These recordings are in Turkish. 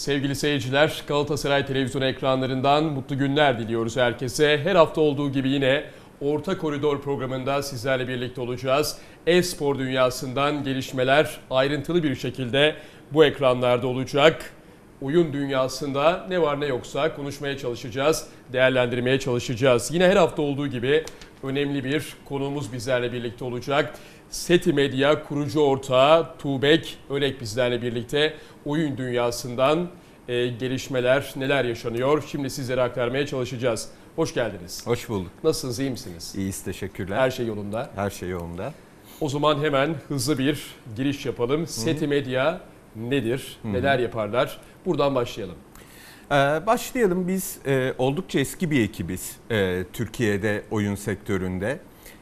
Sevgili seyirciler, Galatasaray televizyon ekranlarından mutlu günler diliyoruz herkese. Her hafta olduğu gibi yine Orta Koridor programında sizlerle birlikte olacağız. E-spor dünyasından gelişmeler ayrıntılı bir şekilde bu ekranlarda olacak. Oyun dünyasında ne var ne yoksa konuşmaya çalışacağız, değerlendirmeye çalışacağız. Yine her hafta olduğu gibi önemli bir konuğumuz bizlerle birlikte olacak. SETI Medya kurucu ortağı Tuğbek Ölek bizlerle birlikte oyun dünyasından gelişmeler neler yaşanıyor şimdi sizlere aktarmaya çalışacağız. Hoş geldiniz. Hoş bulduk. Nasılsınız, iyi misiniz? İyiyiz, teşekkürler. Her şey yolunda. Her şey yolunda. O zaman hemen hızlı bir giriş yapalım. SETI Medya nedir? Neler yaparlar? Buradan başlayalım. Başlayalım. Biz oldukça eski bir ekibiz Türkiye'de oyun sektöründe.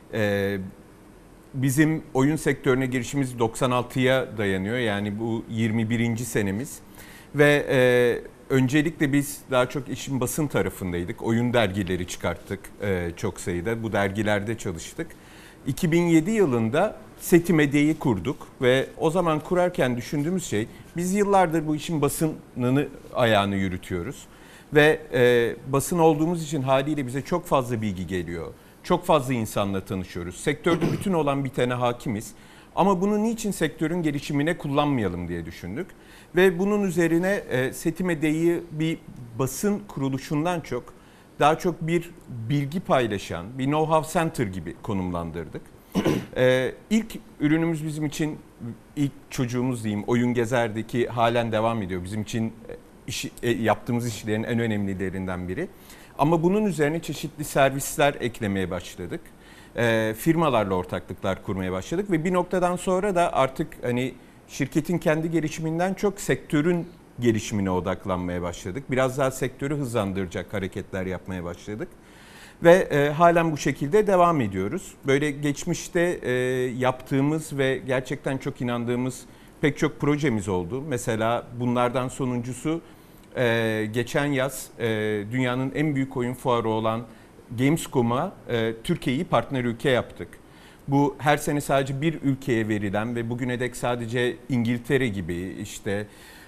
Bizim oyun sektörüne girişimiz 96'ya dayanıyor. Yani bu 21. senemiz. Ve öncelikle biz daha çok işin basın tarafındaydık. Oyun dergileri çıkarttık çok sayıda. Bu dergilerde çalıştık. 2007 yılında SETI Medya'yı kurduk ve o zaman kurarken düşündüğümüz şey, biz yıllardır bu işin basınını ayağını yürütüyoruz. Ve basın olduğumuz için haliyle bize çok fazla bilgi geliyor. Çok fazla insanla tanışıyoruz. Sektörde bütün olan bitene hakimiz. Ama bunu niçin sektörün gelişimine kullanmayalım diye düşündük. Ve bunun üzerine SETI Medya'yı bir basın kuruluşundan çok, daha çok bir bilgi paylaşan, bir know-how center gibi konumlandırdık. İlk ürünümüz bizim için, ilk çocuğumuz diyeyim, Oyun Gezer'deki halen devam ediyor. Bizim için yaptığımız işlerin en önemlilerinden biri. Ama bunun üzerine çeşitli servisler eklemeye başladık. Firmalarla ortaklıklar kurmaya başladık ve bir noktadan sonra da artık hani şirketin kendi gelişiminden çok sektörün gelişimine odaklanmaya başladık. Biraz daha sektörü hızlandıracak hareketler yapmaya başladık. Ve halen bu şekilde devam ediyoruz. Böyle geçmişte yaptığımız ve gerçekten çok inandığımız pek çok projemiz oldu. Mesela bunlardan sonuncusu geçen yaz dünyanın en büyük oyun fuarı olan Gamescom'a Türkiye'yi partner ülke yaptık. Bu her sene sadece bir ülkeye verilen ve bugüne dek sadece İngiltere gibi, işte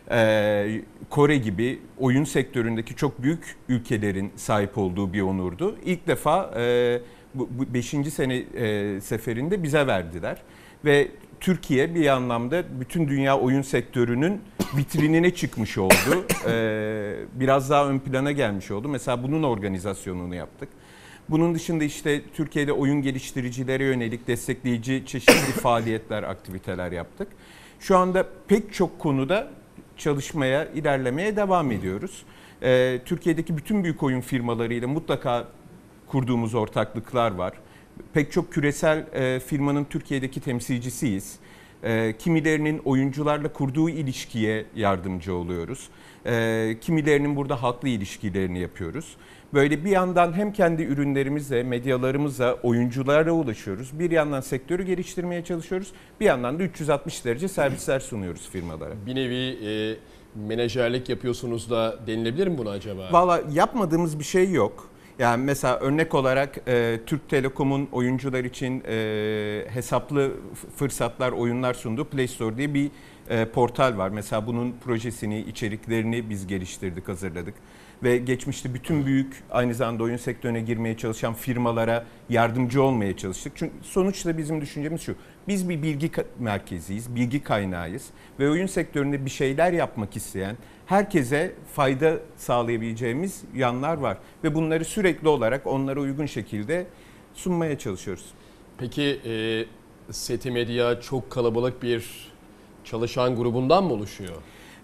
Kore gibi oyun sektöründeki çok büyük ülkelerin sahip olduğu bir onurdu. İlk defa bu 5. sene seferinde bize verdiler. Ve Türkiye bir anlamda bütün dünya oyun sektörünün vitrinine çıkmış oldu. Biraz daha ön plana gelmiş oldu. Mesela bunun organizasyonunu yaptık. Bunun dışında işte Türkiye'de oyun geliştiricilere yönelik destekleyici çeşitli faaliyetler, aktiviteler yaptık. Şu anda pek çok konuda çalışmaya, ilerlemeye devam ediyoruz. Türkiye'deki bütün büyük oyun firmalarıyla mutlaka kurduğumuz ortaklıklar var. Pek çok küresel firmanın Türkiye'deki temsilcisiyiz. Kimilerinin oyuncularla kurduğu ilişkiye yardımcı oluyoruz. Kimilerinin burada halkla ilişkilerini yapıyoruz. Böyle bir yandan hem kendi ürünlerimizle, medyalarımızla oyunculara ulaşıyoruz. Bir yandan sektörü geliştirmeye çalışıyoruz. Bir yandan da 360 derece servisler sunuyoruz firmalara. Bir nevi menajerlik yapıyorsunuz da denilebilir mi buna acaba? Valla yapmadığımız bir şey yok. Yani mesela örnek olarak Türk Telekom'un oyuncular için hesaplı fırsatlar, oyunlar sunduğu Play Store diye bir portal var. Mesela bunun projesini, içeriklerini biz geliştirdik, hazırladık. Ve geçmişte bütün büyük aynı zamanda oyun sektörüne girmeye çalışan firmalara yardımcı olmaya çalıştık. Çünkü sonuçta bizim düşüncemiz şu, biz bir bilgi merkeziyiz, bilgi kaynağıyız. Ve oyun sektöründe bir şeyler yapmak isteyen herkese fayda sağlayabileceğimiz yanlar var. Ve bunları sürekli olarak onlara uygun şekilde sunmaya çalışıyoruz. Peki SETI Medya çok kalabalık bir çalışan grubundan mı oluşuyor?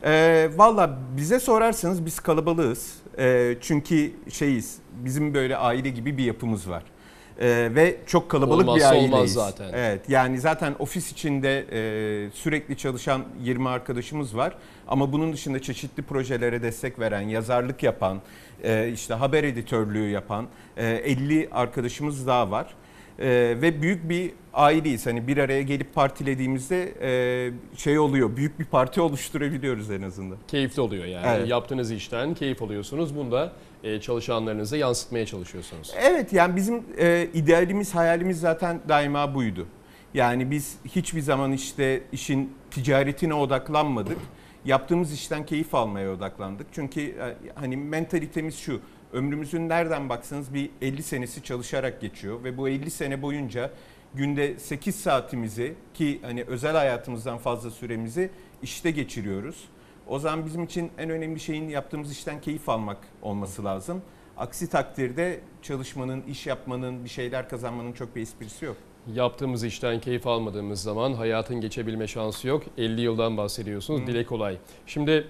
Valla bize sorarsanız biz kalabalığız. Çünkü bizim böyle aile gibi bir yapımız var. Ve çok kalabalık bir aileyiz. Olmaz zaten. Evet, yani zaten ofis içinde sürekli çalışan 20 arkadaşımız var. Ama bunun dışında çeşitli projelere destek veren, yazarlık yapan, işte haber editörlüğü yapan 50 arkadaşımız daha var. Ve büyük bir aileyiz. Hani bir araya gelip partilediğimizde oluyor. Büyük bir parti oluşturabiliyoruz en azından. Keyifli oluyor yani. Evet. Yaptığınız işten keyif alıyorsunuz. Bunu da çalışanlarınıza yansıtmaya çalışıyorsunuz. Evet, yani bizim idealimiz, hayalimiz zaten daima buydu. Yani biz hiçbir zaman işte işin ticaretine odaklanmadık. yaptığımız işten keyif almaya odaklandık. Çünkü hani mentalitemiz şu, ömrümüzün nereden baksanız bir 50 senesi çalışarak geçiyor ve bu 50 sene boyunca günde 8 saatimizi, ki hani özel hayatımızdan fazla süremizi işte geçiriyoruz. O zaman bizim için en önemli şeyin yaptığımız işten keyif almak olması lazım. Aksi takdirde çalışmanın, iş yapmanın, bir şeyler kazanmanın çok bir esprisi yok. Yaptığımız işten keyif almadığımız zaman hayatın geçebilme şansı yok. 50 yıldan bahsediyorsunuz. Dile kolay. Şimdi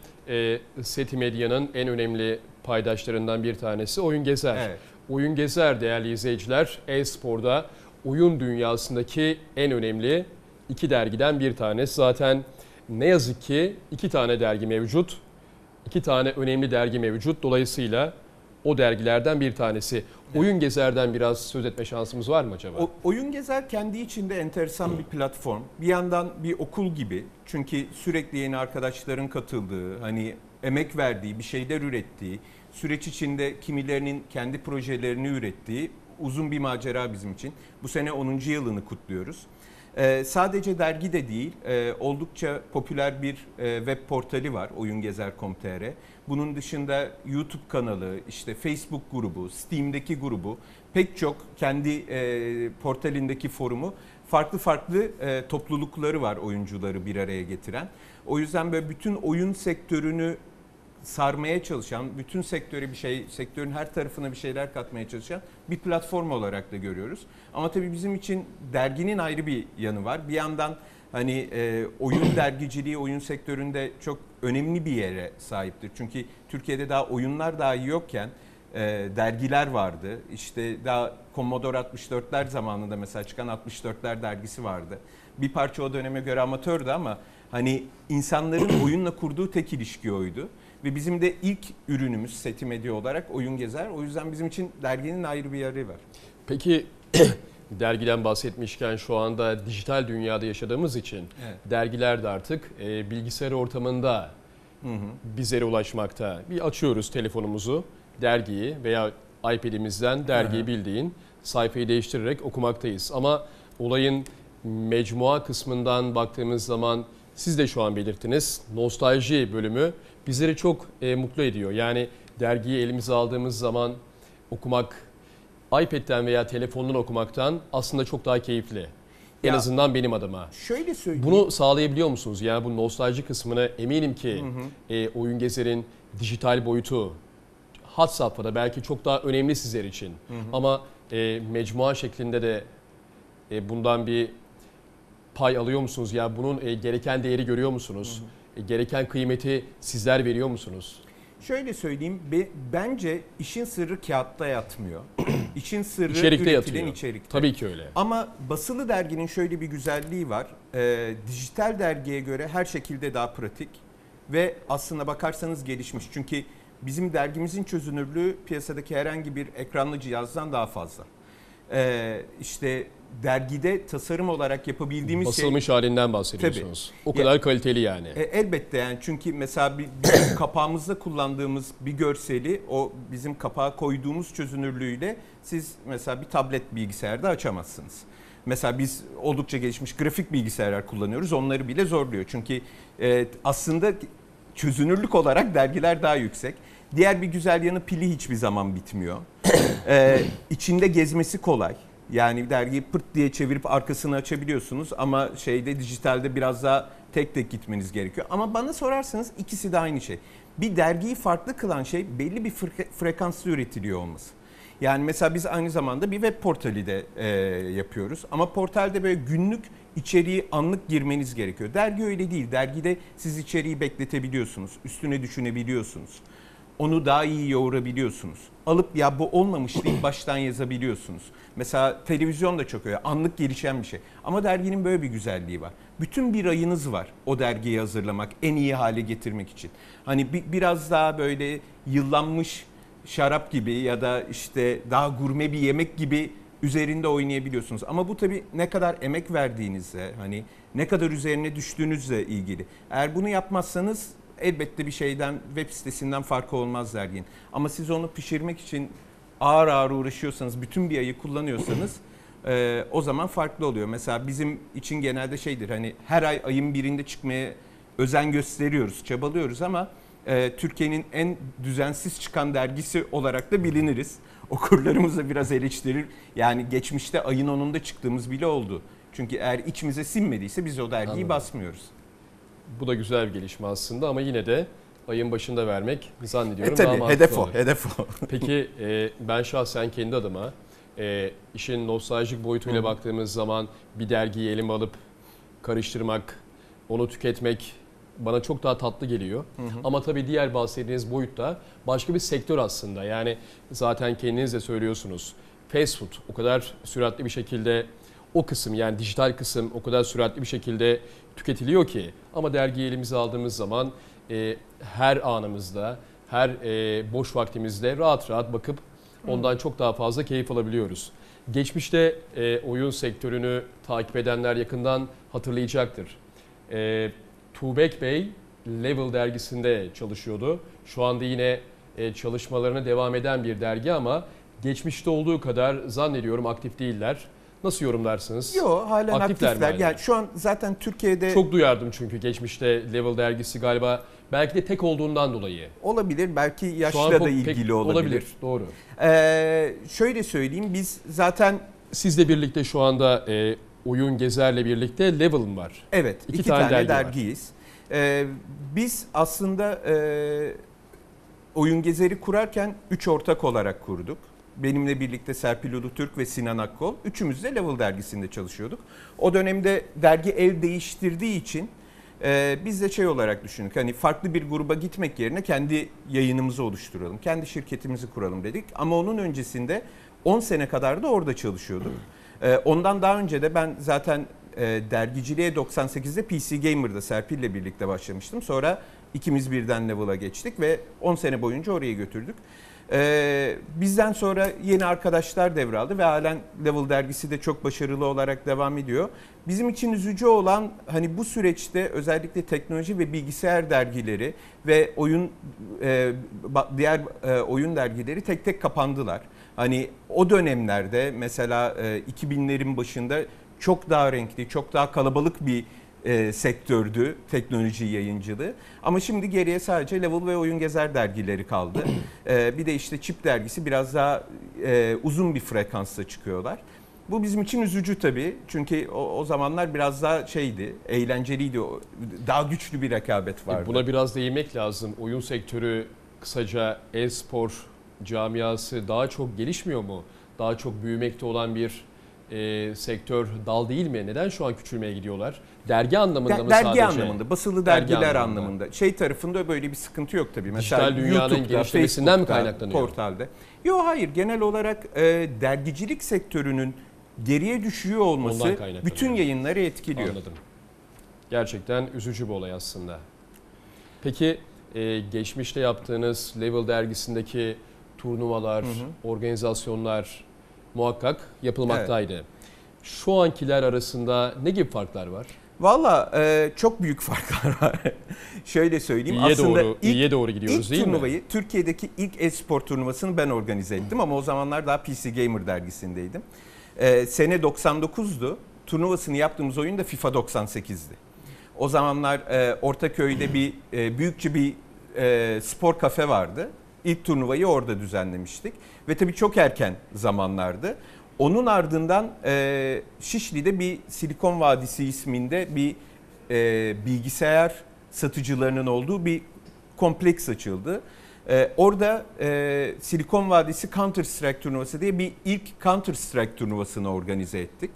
SETI Medya'nın en önemli paydaşlarından bir tanesi Oyun Gezer. Evet. Oyun Gezer değerli izleyiciler, e-sporda oyun dünyasındaki en önemli 2 dergiden bir tanesi. Zaten ne yazık ki 2 tane dergi mevcut. 2 tane önemli dergi mevcut. Dolayısıyla o dergilerden bir tanesi. Oyun Gezer'den biraz söz etme şansımız var mı acaba? Oyun Gezer kendi içinde enteresan bir platform. Bir yandan bir okul gibi. Çünkü sürekli yeni arkadaşların katıldığı, hani emek verdiği, bir şeyler ürettiği, süreç içinde kimilerinin kendi projelerini ürettiği uzun bir macera bizim için. Bu sene 10. yılını kutluyoruz. Sadece dergi de değil, oldukça popüler bir web portali var, oyungezer.com.tr. Bunun dışında YouTube kanalı, işte Facebook grubu, Steam'deki grubu, pek çok kendi portalindeki forumu, farklı farklı toplulukları var oyuncuları bir araya getiren. O yüzden böyle bütün oyun sektörünü sarmaya çalışan, bütün sektöre sektörün her tarafına bir şeyler katmaya çalışan bir platform olarak da görüyoruz. Ama tabii bizim için derginin ayrı bir yanı var. Bir yandan hani oyun dergiciliği oyun sektöründe çok önemli bir yere sahiptir. Çünkü Türkiye'de daha oyunlar dahi yokken dergiler vardı. İşte daha Commodore 64'ler zamanında mesela çıkan 64'ler dergisi vardı. Bir parça o döneme göre amatördü ama hani insanların oyunla kurduğu tek ilişki oydu. Ve bizim de ilk ürünümüz SETI Medya olarak Oyun Gezer. O yüzden bizim için derginin ayrı bir yeri var. Peki dergiden bahsetmişken şu anda dijital dünyada yaşadığımız için dergiler de artık bilgisayar ortamında bizlere ulaşmakta. Bir açıyoruz telefonumuzu, dergiyi veya iPad'imizden dergiyi bildiğin sayfayı değiştirerek okumaktayız. Ama olayın mecmua kısmından baktığımız zaman siz de şu an belirttiniz, nostalji bölümü bizleri çok mutlu ediyor. Yani dergiyi elimize aldığımız zaman okumak, iPad'den veya telefondan okumaktan aslında çok daha keyifli. En azından benim adıma. Şöyle söyleyeyim. Bunu sağlayabiliyor musunuz? Yani bu nostalji kısmını eminim ki Oyun Gezer'in dijital boyutu had safhada belki çok daha önemli sizler için. Ama mecmua şeklinde de bundan bir pay alıyor musunuz? Ya bunun gereken değeri görüyor musunuz? Gereken kıymeti sizler veriyor musunuz? Şöyle söyleyeyim, bence işin sırrı kağıtta yatmıyor. İşin sırrı İçerikte üretilen yatıyor. içerikte. Tabii ki öyle. Ama basılı derginin şöyle bir güzelliği var. Dijital dergiye göre her şekilde daha pratik ve aslına bakarsanız gelişmiş. Çünkü bizim dergimizin çözünürlüğü piyasadaki herhangi bir ekranlı cihazdan daha fazla. İşte dergide tasarım olarak yapabildiğimiz basılmış halinden bahsediyorsunuz. Tabii. O kadar kaliteli yani. Elbette yani çünkü mesela bizim kapağımızda kullandığımız bir görseli o bizim kapağa koyduğumuz çözünürlüğüyle siz mesela bir tablet bilgisayarda açamazsınız. Mesela biz oldukça gelişmiş grafik bilgisayarlar kullanıyoruz. Onları bile zorluyor. Çünkü aslında çözünürlük olarak dergiler daha yüksek. Diğer bir güzel yanı pili hiçbir zaman bitmiyor. İçinde gezmesi kolay. Yani dergiyi pırt diye çevirip arkasını açabiliyorsunuz ama dijitalde biraz daha tek tek gitmeniz gerekiyor. Ama bana sorarsanız ikisi de aynı şey. Bir dergiyi farklı kılan şey belli bir frekanslı üretiliyor olması. Yani mesela biz aynı zamanda bir web portali de yapıyoruz. Ama portalde böyle günlük içeriği anlık girmeniz gerekiyor. Dergi öyle değil. Dergide siz içeriği bekletebiliyorsunuz. Üstüne düşünebiliyorsunuz. Onu daha iyi yoğurabiliyorsunuz. Alıp ya bu olmamış deyip baştan yazabiliyorsunuz. Mesela televizyon da çok öyle anlık gelişen bir şey. Ama derginin böyle bir güzelliği var. Bütün bir ayınız var o dergiyi hazırlamak, en iyi hale getirmek için. Hani biraz daha böyle yıllanmış şarap gibi ya da işte daha gurme bir yemek gibi üzerinde oynayabiliyorsunuz. Ama bu tabii ne kadar emek verdiğinizle, hani ne kadar üzerine düştüğünüzle ilgili. Eğer bunu yapmazsanız elbette bir web sitesinden farkı olmaz derginin. Ama siz onu pişirmek için ağır ağır uğraşıyorsanız, bütün bir ayı kullanıyorsanız o zaman farklı oluyor. Mesela bizim için genelde hani her ay ayın birinde çıkmaya özen gösteriyoruz, çabalıyoruz ama Türkiye'nin en düzensiz çıkan dergisi olarak da biliniriz. Okurlarımız da biraz eleştirir. Yani geçmişte ayın 10'unda çıktığımız bile oldu. Çünkü eğer içimize sinmediyse biz o dergiyi Anladım. basmıyoruz. Bu da güzel bir gelişme aslında ama yine de ayın başında vermek zannediyorum daha Tabii mantıklı hedef o, olur. hedef o. Peki ben şahsen kendi adıma işin nostaljik boyutuyla baktığımız zaman bir dergiyi elime alıp karıştırmak, onu tüketmek bana çok daha tatlı geliyor. Ama tabii diğer bahsettiğiniz boyutta başka bir sektör aslında. Yani zaten kendiniz de söylüyorsunuz. Fast food o kadar süratli bir şekilde o kısım yani dijital kısım o kadar süratli bir şekilde tüketiliyor ki. Ama dergiyi elimize aldığımız zaman her anımızda, her boş vaktimizde rahat rahat bakıp ondan çok daha fazla keyif alabiliyoruz. Geçmişte oyun sektörünü takip edenler yakından hatırlayacaktır. Tuğbek Bey Level dergisinde çalışıyordu. Şu anda yine çalışmalarına devam eden bir dergi ama geçmişte olduğu kadar zannediyorum aktif değiller. Nasıl yorumlarsınız? Yok, halen Aktifler mi aktifler. hala? Yani şu an zaten Türkiye'de Çok duyardım çünkü geçmişte Level dergisi galiba belki de tek olduğundan dolayı. olabilir, belki Şu an yaşla da pek ilgili olabilir. Doğru. Şöyle söyleyeyim, biz zaten Sizle birlikte şu anda Oyun Gezer'le birlikte Level'ım var. evet İki iki tane tane dergi var. dergiyiz. Biz aslında Oyun Gezer'i kurarken 3 ortak olarak kurduk. Benimle birlikte Serpil Ulutürk ve Sinan Akkol. Üçümüz de Level dergisinde çalışıyorduk. O dönemde dergi el değiştirdiği için biz de şey olarak düşündük. Hani farklı bir gruba gitmek yerine kendi yayınımızı oluşturalım. Kendi şirketimizi kuralım dedik. Ama onun öncesinde 10 sene kadar da orada çalışıyorduk. Ondan daha önce de ben zaten dergiciliğe 98'de PC Gamer'da Serpil'le birlikte başlamıştım. Sonra ikimiz birden Level'a geçtik ve 10 sene boyunca oraya götürdük. Bizden sonra yeni arkadaşlar devraldı ve halen Level dergisi de çok başarılı olarak devam ediyor. Bizim için üzücü olan hani bu süreçte özellikle teknoloji ve bilgisayar dergileri ve diğer oyun dergileri tek tek kapandılar. Hani o dönemlerde mesela 2000'lerin başında çok daha renkli, çok daha kalabalık bir sektördü teknoloji yayıncılığı. Ama şimdi geriye sadece Level ve Oyun Gezer dergileri kaldı. Bir de işte Chip dergisi biraz daha uzun bir frekansla çıkıyorlar. Bu bizim için üzücü tabii. Çünkü o zamanlar biraz daha şeydi, eğlenceliydi. Daha güçlü bir rekabet vardı. Buna biraz değinmek lazım. Oyun sektörü kısaca e-spor camiası daha çok gelişmiyor mu? Daha çok büyümekte olan bir sektör dal değil mi? Neden şu an küçülmeye gidiyorlar? Dergi anlamında mı dergi sadece? anlamında, basılı Dergi dergiler anlamında. anlamında. Şey tarafında böyle bir sıkıntı yok tabii. Dijital Mesela dünyanın YouTube'da, genişlemesinden mi Facebook'ta, kaynaklanıyor? portalde. Yok hayır, genel olarak dergicilik sektörünün geriye düşüyor Ondan olması kaynaklanıyor. bütün yayınları etkiliyor. Anladım. Gerçekten üzücü bir olay aslında. Peki geçmişte yaptığınız Level dergisindeki turnuvalar, organizasyonlar muhakkak yapılmaktaydı. Şu ankiler arasında ne gibi farklar var? Valla çok büyük farklar var. Şöyle söyleyeyim. İyiye doğru gidiyoruz değil mi? Turnuvayı, Türkiye'deki ilk e-spor turnuvasını ben organize ettim ama o zamanlar daha PC Gamer dergisindeydim. Sene 99'du. Turnuvasını yaptığımız oyun da FIFA 98'di. O zamanlar Ortaköy'de büyükçe bir spor kafe vardı. İlk turnuvayı orada düzenlemiştik. Ve tabii çok erken zamanlardı. Onun ardından Şişli'de bir Silikon Vadisi isminde bir bilgisayar satıcılarının olduğu bir kompleks açıldı. Orada Silikon Vadisi Counter Strike turnuvası diye bir ilk Counter Strike turnuvasını organize ettik.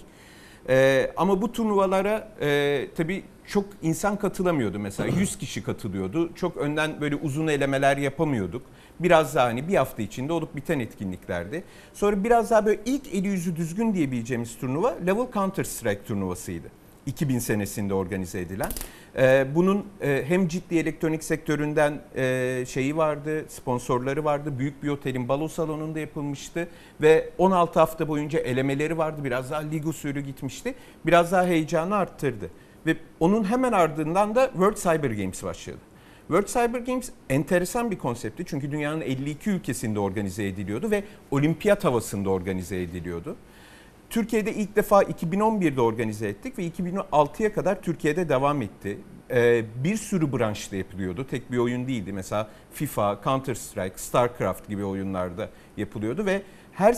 Ama bu turnuvalara tabii çok insan katılamıyordu. Mesela 100 kişi katılıyordu. Çok önden böyle uzun elemeler yapamıyorduk. Biraz daha hani bir hafta içinde olup biten etkinliklerdi. Sonra biraz daha böyle ilk eli yüzü düzgün diyebileceğimiz turnuva Level Counter Strike turnuvasıydı. 2000 senesinde organize edilen. Bunun hem ciddi elektronik sektöründen şeyi vardı, sponsorları vardı. Büyük bir otelin balo salonunda yapılmıştı ve 16 hafta boyunca elemeleri vardı. Biraz daha lig usulü gitmişti. Biraz daha heyecanı arttırdı. Ve onun hemen ardından da World Cyber Games başladı. World Cyber Games enteresan bir konseptti. Çünkü dünyanın 52 ülkesinde organize ediliyordu ve olimpiyat havasında organize ediliyordu. Türkiye'de ilk defa 2011'de organize ettik ve 2006'ya kadar Türkiye'de devam etti. Bir sürü branşta yapılıyordu. Tek bir oyun değildi. Mesela FIFA, Counter Strike, StarCraft gibi oyunlarda yapılıyordu ve her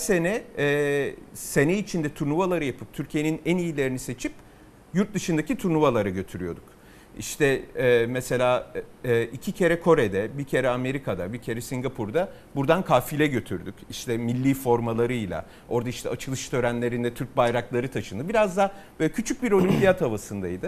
sene içinde turnuvaları yapıp Türkiye'nin en iyilerini seçip yurt dışındaki turnuvalara götürüyorduk. İşte mesela 2 kere Kore'de, bir kere Amerika'da, bir kere Singapur'da buradan kafile götürdük. İşte milli formalarıyla, orada işte açılış törenlerinde Türk bayrakları taşındı. Biraz da böyle küçük bir olimpiyat havasındaydı.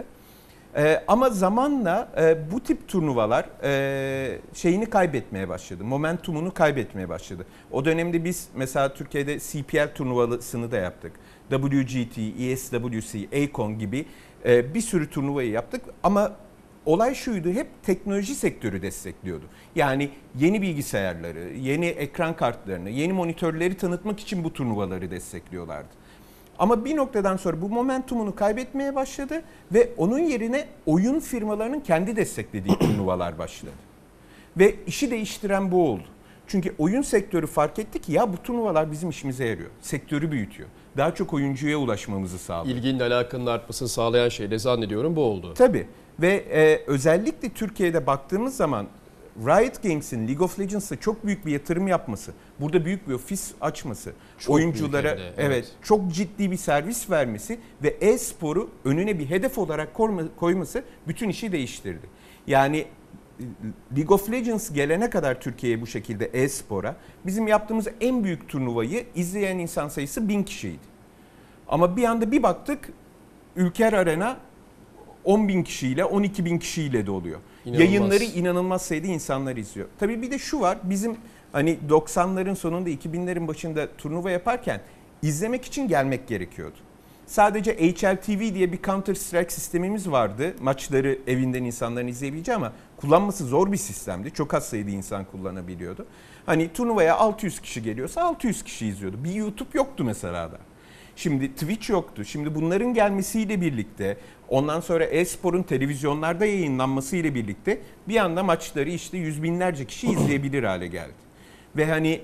Ama zamanla bu tip turnuvalar şeyini kaybetmeye başladı, momentumunu kaybetmeye başladı. O dönemde biz mesela Türkiye'de CPL turnuvasını da yaptık. WGT, ESWC, ACON gibi bir sürü turnuvayı yaptık ama olay şuydu, hep teknoloji sektörü destekliyordu. Yani yeni bilgisayarları, yeni ekran kartlarını, yeni monitörleri tanıtmak için bu turnuvaları destekliyorlardı. Ama bir noktadan sonra bu momentumunu kaybetmeye başladı ve onun yerine oyun firmalarının kendi desteklediği turnuvalar başladı. Ve işi değiştiren bu oldu. Çünkü oyun sektörü fark etti ki ya bu turnuvalar bizim işimize yarıyor. Sektörü büyütüyor. Daha çok oyuncuya ulaşmamızı sağlıyor. İlginin, alakanın artmasını sağlayan şey de zannediyorum bu oldu. Tabii ve özellikle Türkiye'de baktığımız zaman Riot Games'in League of Legends'a çok büyük bir yatırım yapması, burada büyük bir ofis açması, Çok oyunculara büyük evet çok ciddi bir servis vermesi ve e-sporu önüne bir hedef olarak koyması bütün işi değiştirdi. Yani League of Legends gelene kadar Türkiye'ye bu şekilde e-spora bizim yaptığımız en büyük turnuvayı izleyen insan sayısı 1000 kişiydi. Ama bir anda bir baktık Ülker Arena 10.000 kişiyle 12.000 kişiyle doluyor. İnanılmaz. Yayınları inanılmaz sayıda insanlar izliyor. Tabii bir de şu var, bizim hani 90'ların sonunda 2000'lerin başında turnuva yaparken izlemek için gelmek gerekiyordu. Sadece HLTV diye bir Counter Strike sistemimiz vardı. Maçları evinden insanların izleyebileceği ama kullanması zor bir sistemdi. Çok az sayıda insan kullanabiliyordu. Hani turnuvaya 600 kişi geliyorsa 600 kişi izliyordu. Bir YouTube yoktu mesela da. Şimdi Twitch yoktu. Şimdi bunların gelmesiyle birlikte ondan sonra e-sporun televizyonlarda yayınlanmasıyla birlikte bir anda maçları işte yüz binlerce kişi izleyebilir hale geldi. Ve hani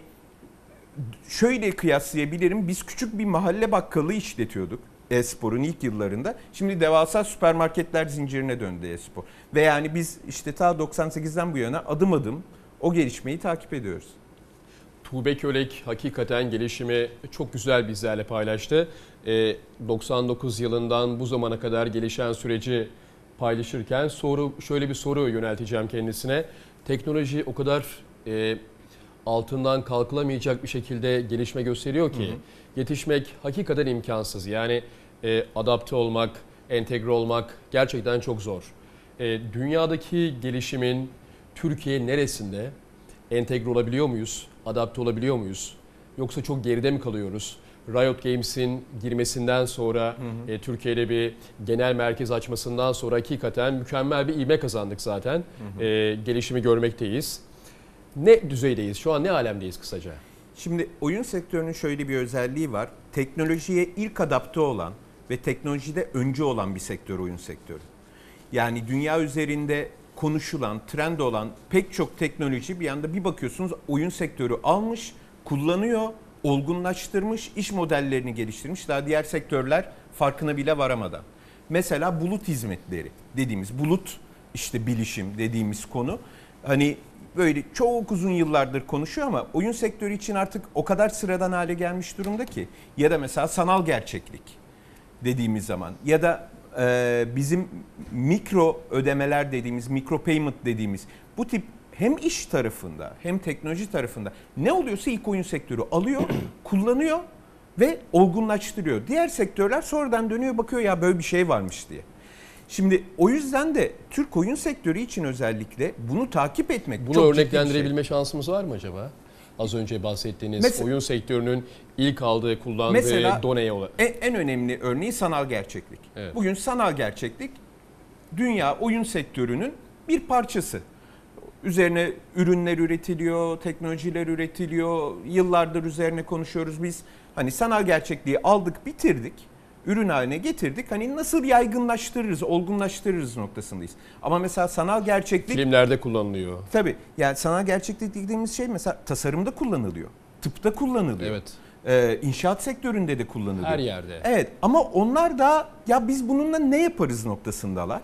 şöyle kıyaslayabilirim, biz küçük bir mahalle bakkalı işletiyorduk e-sporun ilk yıllarında. Şimdi devasa süpermarketler zincirine döndü e-spor. Ve yani biz işte ta 98'den bu yana adım adım o gelişmeyi takip ediyoruz. Tuğbe Kölek hakikaten gelişimi çok güzel bizlerle paylaştı. 99 yılından bu zamana kadar gelişen süreci paylaşırken şöyle bir soru yönelteceğim kendisine. Teknoloji o kadar altından kalkılamayacak bir şekilde gelişme gösteriyor ki yetişmek hakikaten imkansız. Yani adapte olmak, entegre olmak gerçekten çok zor. Dünyadaki gelişimin Türkiye neresinde? Entegre olabiliyor muyuz? Adapte olabiliyor muyuz? Yoksa çok geride mi kalıyoruz? Riot Games'in girmesinden sonra Türkiye'de bir genel merkez açmasından sonra hakikaten mükemmel bir ivme kazandık zaten. Gelişimi görmekteyiz. Ne düzeydeyiz? Şu an ne alemdeyiz kısaca? Şimdi oyun sektörünün şöyle bir özelliği var. Teknolojiye ilk adapte olan ve teknolojide öncü olan bir sektör oyun sektörü. Yani dünya üzerinde konuşulan, trend olan pek çok teknoloji bir anda bir bakıyorsunuz oyun sektörü almış, kullanıyor, olgunlaştırmış, iş modellerini geliştirmiş. Daha diğer sektörler farkına bile varamadan. Mesela bulut hizmetleri dediğimiz, bulut işte bilişim dediğimiz konu. Hani böyle çok uzun yıllardır konuşuyor ama oyun sektörü için artık o kadar sıradan hale gelmiş durumda ki. Ya da mesela sanal gerçeklik dediğimiz zaman ya da bizim mikro ödemeler dediğimiz, mikro payment dediğimiz bu tip hem iş tarafında hem teknoloji tarafında ne oluyorsa ilk oyun sektörü alıyor, kullanıyor ve olgunlaştırıyor. Diğer sektörler sonradan dönüyor bakıyor ya böyle bir şey varmış diye. Şimdi o yüzden de Türk oyun sektörü için özellikle bunu takip etmek bunu çok ciddi bir örneklendirebilme şey. şansımız var mı acaba? Az önce bahsettiğiniz Mesela, oyun sektörünün ilk aldığı, kullandığı mesela doneye olan. En önemli örneği sanal gerçeklik. Evet. Bugün sanal gerçeklik dünya oyun sektörünün bir parçası. Üzerine ürünler üretiliyor, teknolojiler üretiliyor. Yıllardır üzerine konuşuyoruz biz. Hani sanal gerçekliği aldık, bitirdik. Ürün haline getirdik. Hani nasıl yaygınlaştırırız, olgunlaştırırız noktasındayız. Ama mesela sanal gerçeklik... Filmlerde kullanılıyor. Tabii. Yani sanal gerçeklik dediğimiz şey mesela tasarımda kullanılıyor. Tıpta kullanılıyor. Evet. İnşaat sektöründe de kullanılıyor. Her yerde. Evet, ama onlar da ya biz bununla ne yaparız noktasındalar.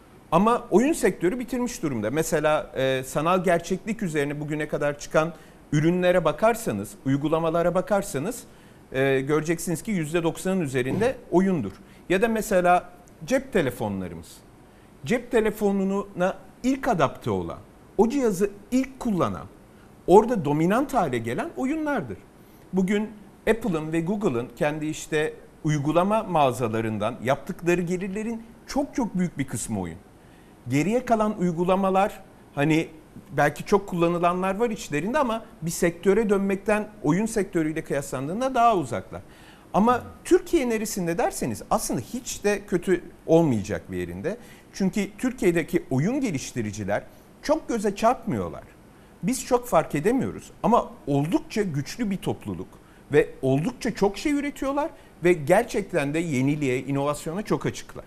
Ama oyun sektörü bitirmiş durumda. Mesela sanal gerçeklik üzerine bugüne kadar çıkan ürünlere bakarsanız, uygulamalara bakarsanız göreceksiniz ki %90'ın üzerinde oyundur. Ya da mesela cep telefonlarımız. Cep telefonuna ilk adapte olan, o cihazı ilk kullanan, orada dominant hale gelen oyunlardır. Bugün Apple'ın ve Google'ın kendi işte uygulama mağazalarından yaptıkları gelirlerin çok çok büyük bir kısmı oyun. Geriye kalan uygulamalar hani belki çok kullanılanlar var içlerinde ama bir sektöre dönmekten oyun sektörüyle kıyaslandığında daha uzaklar. Ama Türkiye neresinde derseniz aslında hiç de kötü olmayacak bir yerinde. Çünkü Türkiye'deki oyun geliştiriciler çok göze çarpmıyorlar. Biz çok fark edemiyoruz ama oldukça güçlü bir topluluk ve oldukça çok şey üretiyorlar ve gerçekten de yeniliğe, inovasyona çok açıklar.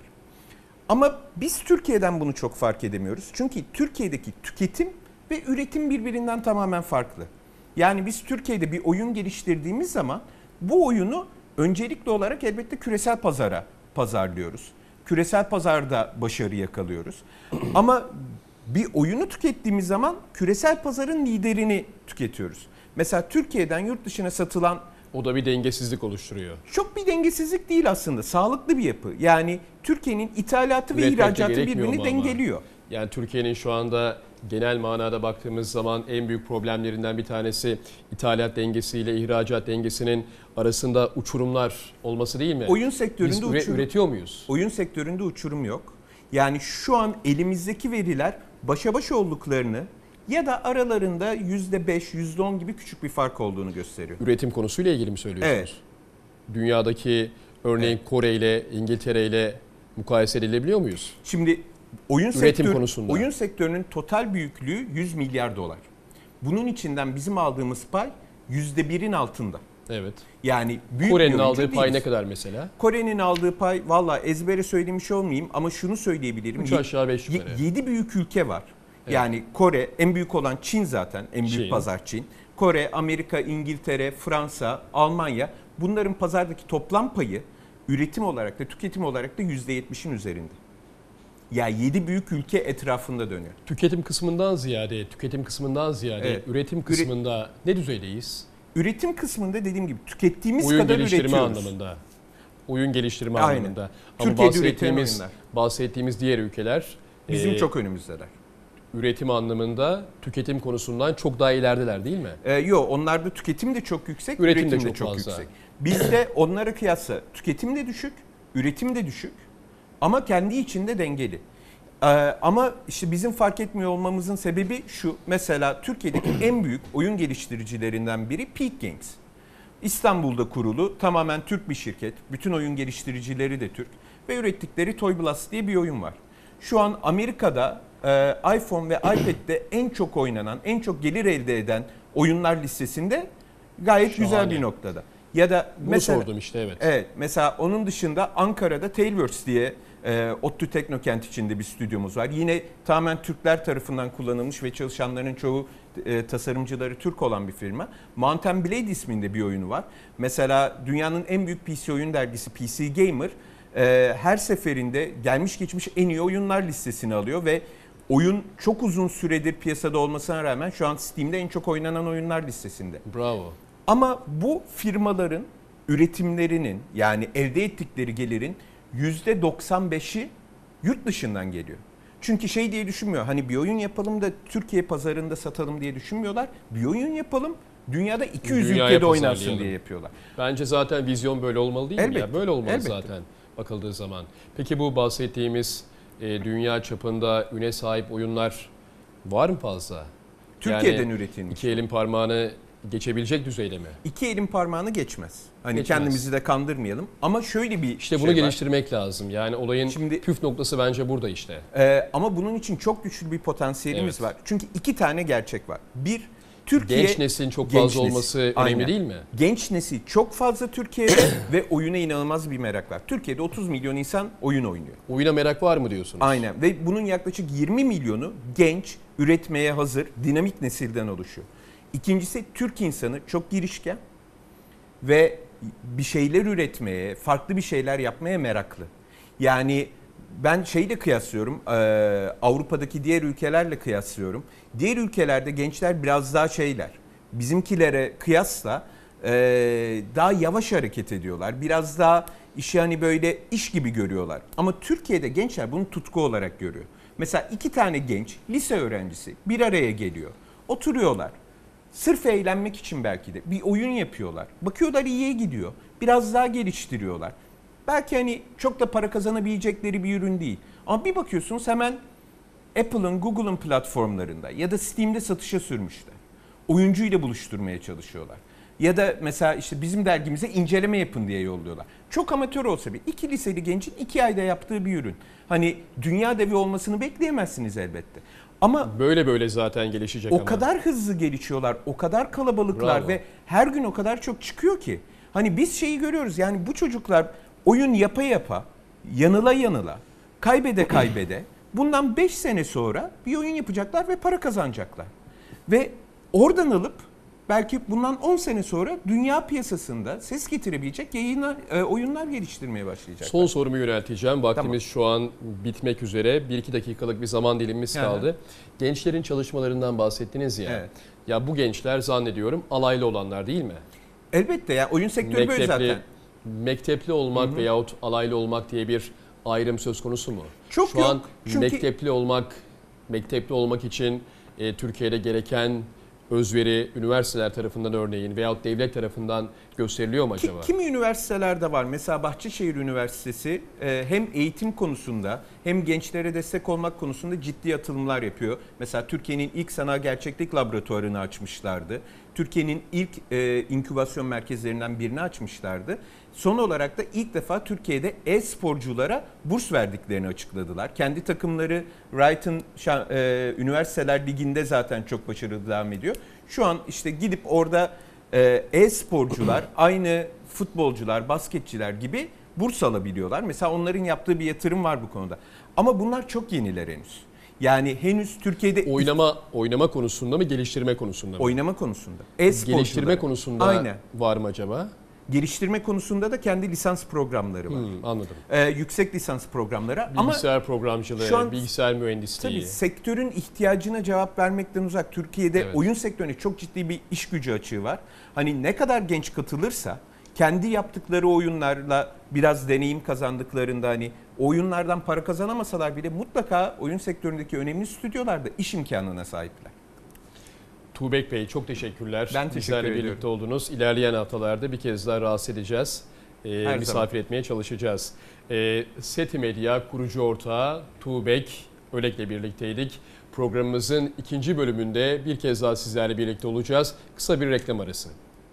Ama biz Türkiye'den bunu çok fark edemiyoruz. Çünkü Türkiye'deki tüketim ve üretim birbirinden tamamen farklı. Yani biz Türkiye'de bir oyun geliştirdiğimiz zaman bu oyunu öncelikli olarak elbette küresel pazara pazarlıyoruz. Küresel pazarda başarı yakalıyoruz. Ama bir oyunu tükettiğimiz zaman küresel pazarın liderini tüketiyoruz. Mesela Türkiye'den yurt dışına satılan... O da bir dengesizlik oluşturuyor. Çok bir dengesizlik değil aslında. Sağlıklı bir yapı. Yani Türkiye'nin ithalatı ve ihracatı birbirini dengeliyor. Yani Türkiye'nin şu anda genel manada baktığımız zaman en büyük problemlerinden bir tanesi ithalat dengesiyle ihracat dengesinin arasında uçurumlar olması değil mi? Oyun sektöründe Biz üretiyor muyuz? Oyun sektöründe uçurum yok. Yani şu an elimizdeki veriler başa baş olduklarını ya da aralarında %5, %10 gibi küçük bir fark olduğunu gösteriyor. Üretim konusuyla ilgili mi söylüyorsunuz? Evet. Dünyadaki örneğin evet. Kore ile İngiltere ile mukayese edilebiliyor muyuz? Şimdi oyun sektörünün total büyüklüğü 100 milyar dolar. Bunun içinden bizim aldığımız pay %1'in altında. Evet. Yani büyük Kore'nin aldığı pay ne kadar mesela? Kore'nin aldığı pay valla ezbere söylemiş olmayayım ama şunu söyleyebilirim. 3 aşağı 5 yukarı. 7 büyük ülke var. Evet. Yani Kore, en büyük olan Çin zaten. En büyük pazar Çin. Kore, Amerika, İngiltere, Fransa, Almanya. Bunların pazardaki toplam payı üretim olarak da tüketim olarak da %70'in üzerinde. Yani 7 büyük ülke etrafında dönüyor. Tüketim kısmından ziyade evet. Üretim kısmında ne düzeydeyiz? Üretim kısmında dediğim gibi tükettiğimiz kadar üretiyoruz. Anlamında. Oyun geliştirme Aynen. Anlamında. Türkiye'de bahsettiğimiz diğer ülkeler bizim çok önümüzdeler. Üretim anlamında tüketim konusundan çok daha ilerideler değil mi? Yok, onlarda tüketim de çok yüksek, üretim de çok yüksek. Bizde onlara kıyasla tüketim de düşük, üretim de düşük ama kendi içinde dengeli. Ama işte bizim fark etmiyor olmamızın sebebi şu. Mesela Türkiye'deki en büyük oyun geliştiricilerinden biri Peak Games. İstanbul'da kurulu, tamamen Türk bir şirket. Bütün oyun geliştiricileri de Türk. Ve ürettikleri Toy Blast diye bir oyun var. Şu an Amerika'da iPhone ve iPad'de en çok oynanan, en çok gelir elde eden oyunlar listesinde gayet şahane. Güzel bir noktada. Ya da bunu mesela, sordum işte evet. Evet, mesela onun dışında Ankara'da Tailwords diye ODTÜ Teknokent içinde bir stüdyomuz var. Yine tamamen Türkler tarafından kullanılmış ve çalışanların çoğu tasarımcıları Türk olan bir firma. Mountain Blade isminde bir oyunu var. Mesela dünyanın en büyük PC oyun dergisi PC Gamer her seferinde gelmiş geçmiş en iyi oyunlar listesini alıyor ve oyun çok uzun süredir piyasada olmasına rağmen şu an Steam'de en çok oynanan oyunlar listesinde. Bravo. Ama bu firmaların üretimlerinin yani elde ettikleri gelirin %95'i yurt dışından geliyor. Çünkü şey diye düşünmüyor. Hani bir oyun yapalım da Türkiye pazarında satalım diye düşünmüyorlar. Bir oyun yapalım dünyada 200 ülkede oynarsın diye yapıyorlar. Bence zaten vizyon böyle olmalı değil mi? Ya? Böyle olmalı elbette. Zaten bakıldığı zaman. Peki bu bahsettiğimiz dünya çapında üne sahip oyunlar var mı fazla? Türkiye'den üretilmiş. İki elin parmağını geçebilecek düzeyde mi? İki elin parmağını geçmez. Hani kendimizi de kandırmayalım. Ama şöyle bir İşte bunu geliştirmek lazım. Yani olayın püf noktası bence burada işte. Ama bunun için çok güçlü bir potansiyelimiz var. Çünkü iki tane gerçek var. Bir, Türkiye genç neslin çok fazla olması önemli değil mi? Genç nesil çok fazla Türkiye'de ve oyuna inanılmaz bir merak var. Türkiye'de 30 milyon insan oyun oynuyor. Oyuna merak var mı diyorsunuz? Aynen ve bunun yaklaşık 20 milyonu genç, üretmeye hazır, dinamik nesilden oluşuyor. İkincisi Türk insanı çok girişken ve bir şeyler üretmeye, farklı bir şeyler yapmaya meraklı. Yani ben şeyle kıyaslıyorum, Avrupa'daki diğer ülkelerle kıyaslıyorum. Diğer ülkelerde gençler biraz daha şeyler, bizimkilere kıyasla daha yavaş hareket ediyorlar. Biraz daha işi hani böyle iş gibi görüyorlar. Ama Türkiye'de gençler bunu tutku olarak görüyor. Mesela 2 tane genç lise öğrencisi bir araya geliyor. Oturuyorlar. Sırf eğlenmek için belki de bir oyun yapıyorlar. Bakıyorlar iyiye gidiyor. Biraz daha geliştiriyorlar. Belki hani çok da para kazanabilecekleri bir ürün değil. Ama bir bakıyorsunuz hemen Apple'ın, Google'ın platformlarında ya da Steam'de satışa sürmüşler. Oyuncuyla buluşturmaya çalışıyorlar. Ya da mesela işte bizim dergimize inceleme yapın diye yolluyorlar. Çok amatör olsa bile 2 liseli gencin 2 ayda yaptığı bir ürün. Hani dünya devi olmasını bekleyemezsiniz elbette. Ama Böyle zaten gelişecek ama. o kadar hızlı gelişiyorlar, o kadar kalabalıklar Bravo. ve her gün o kadar çok çıkıyor ki. Hani biz şeyi görüyoruz, yani bu çocuklar oyun yapa yapa, yanıla yanıla, kaybede kaybede bundan 5 sene sonra bir oyun yapacaklar ve para kazanacaklar. Ve oradan alıp belki bundan 10 sene sonra dünya piyasasında ses getirebilecek oyunlar geliştirmeye başlayacaklar. Son sorumu yönelteceğim. Vaktimiz Tamam. şu an bitmek üzere. 1-2 dakikalık bir zaman dilimimiz kaldı. Gençlerin çalışmalarından bahsettiniz ya. Evet. Ya bu gençler zannediyorum alaylı olanlar değil mi? Elbette ya, oyun sektörü böyle zaten. Mektepli olmak veyahut alaylı olmak diye bir ayrım söz konusu mu? Çok Şu yok. an Çünkü mektepli olmak için Türkiye'de gereken özveri üniversiteler tarafından örneğin veyahut devlet tarafından gösteriliyor mu acaba? Kimi üniversitelerde var. Mesela Bahçeşehir Üniversitesi hem eğitim konusunda hem gençlere destek olmak konusunda ciddi atılımlar yapıyor. Mesela Türkiye'nin ilk sanal gerçeklik laboratuvarını açmışlardı. Türkiye'nin ilk inkübasyon merkezlerinden birini açmışlardı. Son olarak da ilk defa Türkiye'de e-sporculara burs verdiklerini açıkladılar. Kendi takımları Wrighton Üniversiteler Ligi'nde zaten çok başarılı devam ediyor. Şu an işte gidip orada e-sporcular aynı futbolcular, basketçiler gibi burs alabiliyorlar. Mesela onların yaptığı bir yatırım var bu konuda. Ama bunlar çok yeniler henüz. Yani henüz Türkiye'de Oynama konusunda mı, geliştirme konusunda mı? oynama konusunda, e-sporcular. Geliştirme konusunda Aynen. var mı acaba? Geliştirme konusunda da kendi lisans programları var. Anladım. Yüksek lisans programları. Bilgisayar programcılığı, şu an bilgisayar mühendisliği. tabii sektörün ihtiyacına cevap vermekten uzak. Türkiye'de Evet. oyun sektörüne çok ciddi bir iş gücü açığı var. Hani ne kadar genç katılırsa kendi yaptıkları oyunlarla biraz deneyim kazandıklarında, hani oyunlardan para kazanamasalar bile mutlaka oyun sektöründeki önemli stüdyolarda iş imkanına sahipler. Tuğbek Bey çok teşekkürler. Ben teşekkür Bizlerle ediyorum. birlikte oldunuz. İlerleyen haftalarda bir kez daha rahatsız edeceğiz. Misafir zaman. etmeye çalışacağız. SETI Medya kurucu ortağı Tuğbek Ölek'le birlikteydik. Programımızın 2. bölümünde bir kez daha sizlerle birlikte olacağız. Kısa bir reklam arası.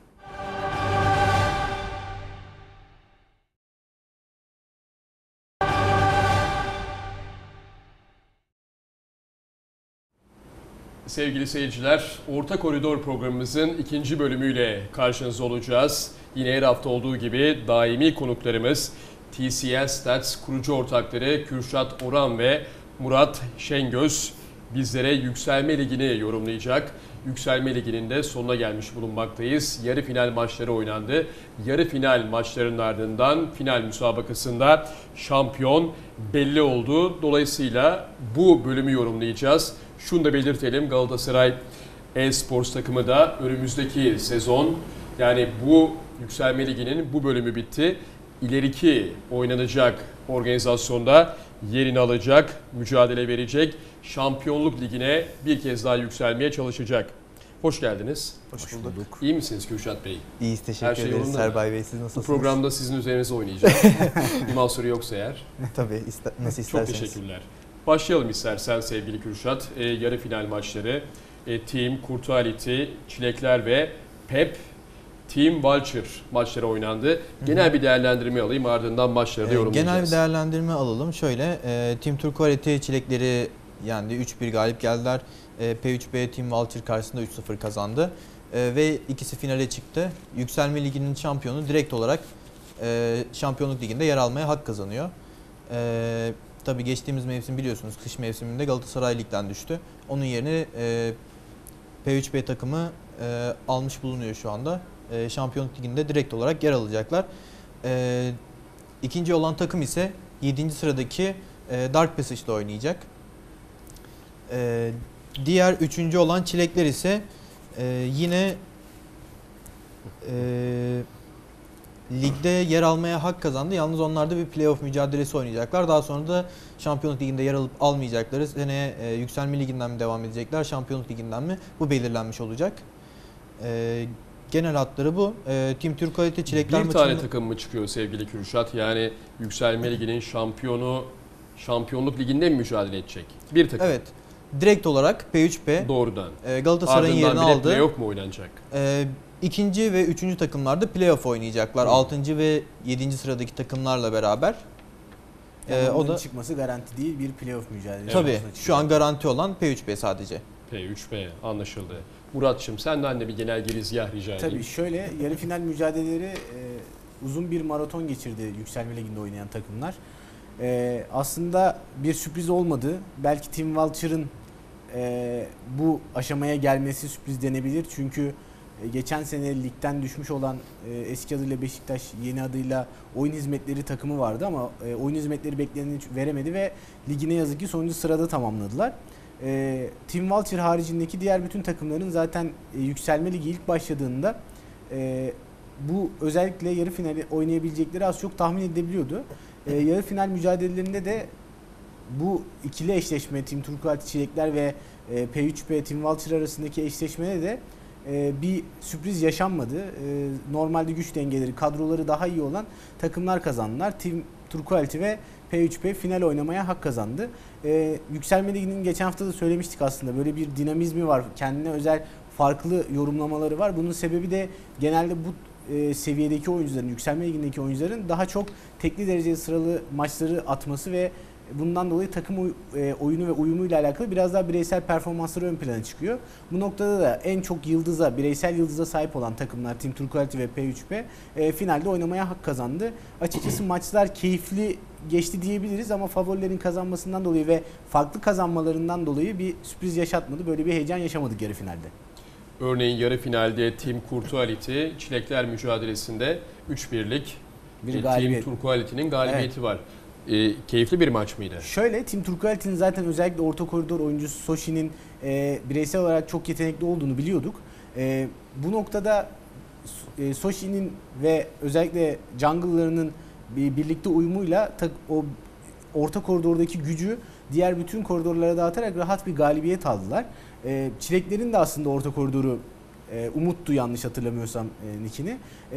Sevgili seyirciler, Orta Koridor programımızın 2. bölümüyle karşınızda olacağız. Yine her hafta olduğu gibi daimi konuklarımız TCL Stats kurucu ortakları Kürşat Oran ve Murat Şengöz bizlere Yükselme Ligi'ni yorumlayacak. Yükselme Ligi'nin de sonuna gelmiş bulunmaktayız. Yarı final maçları oynandı. Yarı final maçlarının ardından final müsabakasında şampiyon belli oldu. Dolayısıyla bu bölümü yorumlayacağız. Şunu da belirtelim, Galatasaray e-sports takımı da önümüzdeki sezon, yani bu Yükselme Ligi'nin bu bölümü bitti. İleriki oynanacak organizasyonda yerini alacak, mücadele verecek. Şampiyonluk Ligi'ne bir kez daha yükselmeye çalışacak. Hoş geldiniz. Hoş bulduk. İyi misiniz Kürşat Bey? İyiyiz, Her teşekkür şey ederiz. yolunda mı? Serbay Bey, siz Bu nasılsınız? programda sizin üzerinize oynayacağım. Bir mahsuru yoksa eğer. Tabii, nasıl Çok isterseniz. teşekkürler. Başlayalım istersen sevgili Kürşat. Yarı final maçları. Team Kurtuality, Çilekler ve PEP Team Vulture maçları oynandı. Genel bir değerlendirme alayım, ardından maçları da yorumlayacağız. Genel bir değerlendirme alalım. Şöyle, Team Turquoise Çilekleri yendi. 3-1 galip geldiler. P3B Team Vulture karşısında 3-0 kazandı. Ve ikisi finale çıktı. Yükselme Ligi'nin şampiyonu direkt olarak Şampiyonluk Ligi'nde yer almaya hak kazanıyor. Tabii geçtiğimiz mevsim biliyorsunuz, kış mevsiminde Galatasaray Lig'den düştü. Onun yerine P3B takımı almış bulunuyor şu anda. Şampiyonluk Ligi'nde direkt olarak yer alacaklar. İkinci olan takım ise 7. sıradaki Dark Passage ile oynayacak. Diğer üçüncü olan Çilekler ise yine ligde yer almaya hak kazandı. Yalnız onlar da bir playoff mücadelesi oynayacaklar. Daha sonra da Şampiyonluk Ligi'nde yer alıp almayacakları, seneye Yükselme Ligi'nden mi devam edecekler, Şampiyonluk Ligi'nden mi, bu belirlenmiş olacak. Genel hatları bu. Team Türk Kalite Çilekler Bir tane takım mı çıkıyor sevgili Kürşat? Yani Yükselme Ligi'nin şampiyonu Şampiyonluk Ligi'nde mi mücadele edecek? Bir takım. Evet. Direkt olarak P3P Doğrudan. Galatasaray'ın yerini Ardından aldı. playoff mu oynanacak? İkinci ve üçüncü takımlar da playoff oynayacaklar. 6. ve 7. sıradaki takımlarla beraber. Yani O da çıkması garanti değil, bir playoff mücadelesi. tabii şu an garanti olan P3P sadece. P3P anlaşıldı. Muratçım senden de bir genel girizgah rica edeyim. Tabii şöyle, yarı final mücadeleleri uzun bir maraton geçirdi Yükselme Ligi'nde oynayan takımlar. Aslında bir sürpriz olmadı. Belki Team Vulture'ın bu aşamaya gelmesi sürpriz denebilir. Çünkü geçen sene ligden düşmüş olan eski adıyla Beşiktaş, yeni adıyla Oyun Hizmetleri takımı vardı ama Oyun Hizmetleri bekleneni veremedi ve ligi ne yazık ki sonuncu sırada tamamladılar. Team Vulture haricindeki diğer bütün takımların zaten Yükselme Ligi ilk başladığında bu özellikle yarı finali oynayabilecekleri az çok tahmin edilebiliyordu. Yarı final mücadelelerinde de bu ikili eşleşme, Team Turkuaz Çilekler ve P3P Team Vulture arasındaki eşleşmede de bir sürpriz yaşanmadı. Normalde güç dengeleri, kadroları daha iyi olan takımlar kazandılar. Team Turkuaz ve P3P final oynamaya hak kazandı. Yükselme Ligi'nin geçen hafta da söylemiştik aslında. Böyle bir dinamizmi var. Kendine özel farklı yorumlamaları var. Bunun sebebi de genelde bu seviyedeki oyuncuların, Yükselme Ligi'ndeki oyuncuların daha çok tekli dereceli sıralı maçları atması ve bundan dolayı takım oyunu ve uyumuyla alakalı biraz daha bireysel performansları ön plana çıkıyor. Bu noktada da en çok bireysel yıldıza sahip olan takımlar Team Turkuaz ve P3P finalde oynamaya hak kazandı. Açıkçası maçlar keyifli geçti diyebiliriz ama favorilerin kazanmasından dolayı ve farklı kazanmalarından dolayı bir sürpriz yaşatmadı. Böyle bir heyecan yaşamadık yarı finalde. Örneğin yarı finalde Team Kurtuality Çilekler mücadelesinde 3-1'lik Bir galibiyet. Team Turkuality'nin galibiyeti var. Keyifli bir maç mıydı? Şöyle, Team Turkuality'nin zaten özellikle orta koridor oyuncusu Soshi'nin bireysel olarak çok yetenekli olduğunu biliyorduk. Bu noktada Soshi'nin ve özellikle jungle'larının birlikte uyumuyla o orta koridordaki gücü diğer bütün koridorlara dağıtarak rahat bir galibiyet aldılar. Çileklerin de aslında orta koridoru Umut'tu yanlış hatırlamıyorsam nickini.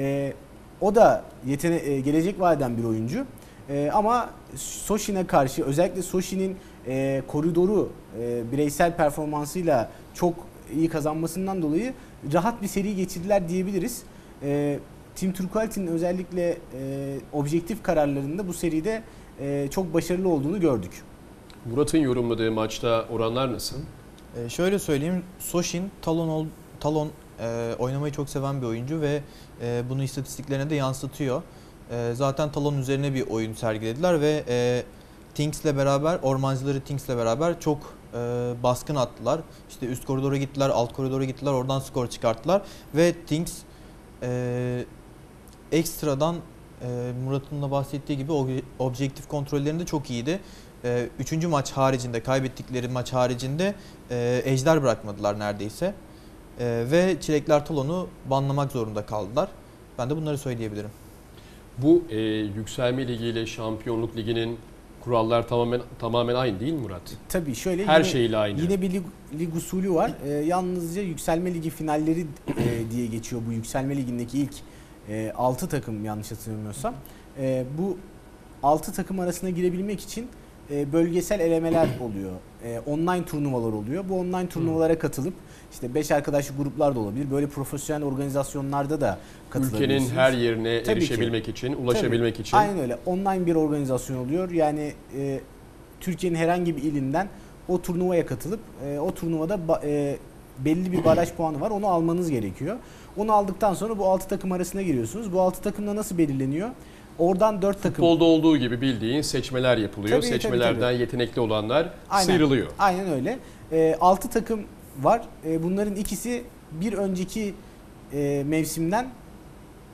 O da gelecek vadeden bir oyuncu. Ama Soshin'e karşı özellikle Soshi'nin koridoru bireysel performansıyla çok iyi kazanmasından dolayı rahat bir seri geçirdiler diyebiliriz. Team Turkuaz'ın özellikle objektif kararlarında bu seride çok başarılı olduğunu gördük. Murat'ın yorumladığı maçta oranlar nasıl? Şöyle söyleyeyim, Soshin Talon oynamayı çok seven bir oyuncu ve bunu istatistiklerine de yansıtıyor. Zaten Talon üzerine bir oyun sergilediler ve Tinks'le beraber, ormancıları Tinks'le beraber çok baskın attılar. İşte üst koridora gittiler, alt koridora gittiler, oradan skor çıkarttılar ve Tinks ekstradan Murat'ın da bahsettiği gibi objektif kontrollerinde çok iyiydi. Üçüncü maç haricinde, kaybettikleri maç haricinde ejder bırakmadılar neredeyse. Ve Çilekler Talon'u banlamak zorunda kaldılar. Ben de bunları söyleyebilirim. Bu Yükselme Ligi ile Şampiyonluk Ligi'nin kurallar tamamen aynı değil mi Murat? Tabii şöyle her şeyle aynı. Yine bir lig usulü var. Yalnızca Yükselme Ligi finalleri diye geçiyor bu Yükselme Ligi'ndeki ilk 6 takım yanlış hatırlamıyorsam. Bu 6 takım arasına girebilmek için bölgesel elemeler oluyor. Online turnuvalar oluyor. Bu online turnuvalara katılıp işte 5 arkadaşlı gruplar da olabilir. Böyle profesyonel organizasyonlarda da katılabilirsiniz. Ülkenin her yerine erişebilmek için, ulaşabilmek için. Aynen öyle. Online bir organizasyon oluyor. Yani Türkiye'nin herhangi bir ilinden o turnuvaya katılıp o turnuvada belli bir baraj puanı var. Onu almanız gerekiyor. Onu aldıktan sonra bu 6 takım arasına giriyorsunuz. Bu 6 takımda nasıl belirleniyor? Oradan 4 takım. Futbolda olduğu gibi bildiğin seçmeler yapılıyor. Tabii, Seçmelerden tabii. yetenekli olanlar Aynen, sıyrılıyor. Aynen öyle. 6 takım var. Bunların ikisi bir önceki mevsimden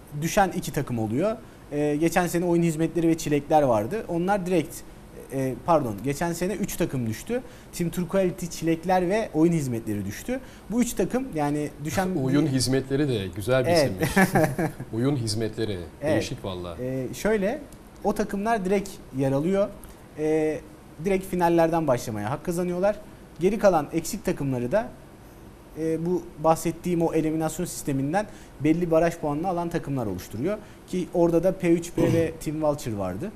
düşen 2 takım oluyor. Geçen sene oyun hizmetleri ve çilekler vardı. Onlar direkt geçen sene 3 takım düştü. Team Turquoise, çilekler ve oyun hizmetleri düştü. Bu 3 takım yani düşen... Oyun hizmetleri de güzel bir Evet. isimmiş. Oyun hizmetleri. Evet. Değişik valla. Şöyle o takımlar direkt yer alıyor. Direkt finallerden başlamaya hak kazanıyorlar. Geri kalan eksik takımları da bu bahsettiğim o eliminasyon sisteminden belli baraj puanını alan takımlar oluşturuyor. Ki orada da P3B ve Team Vulture vardı.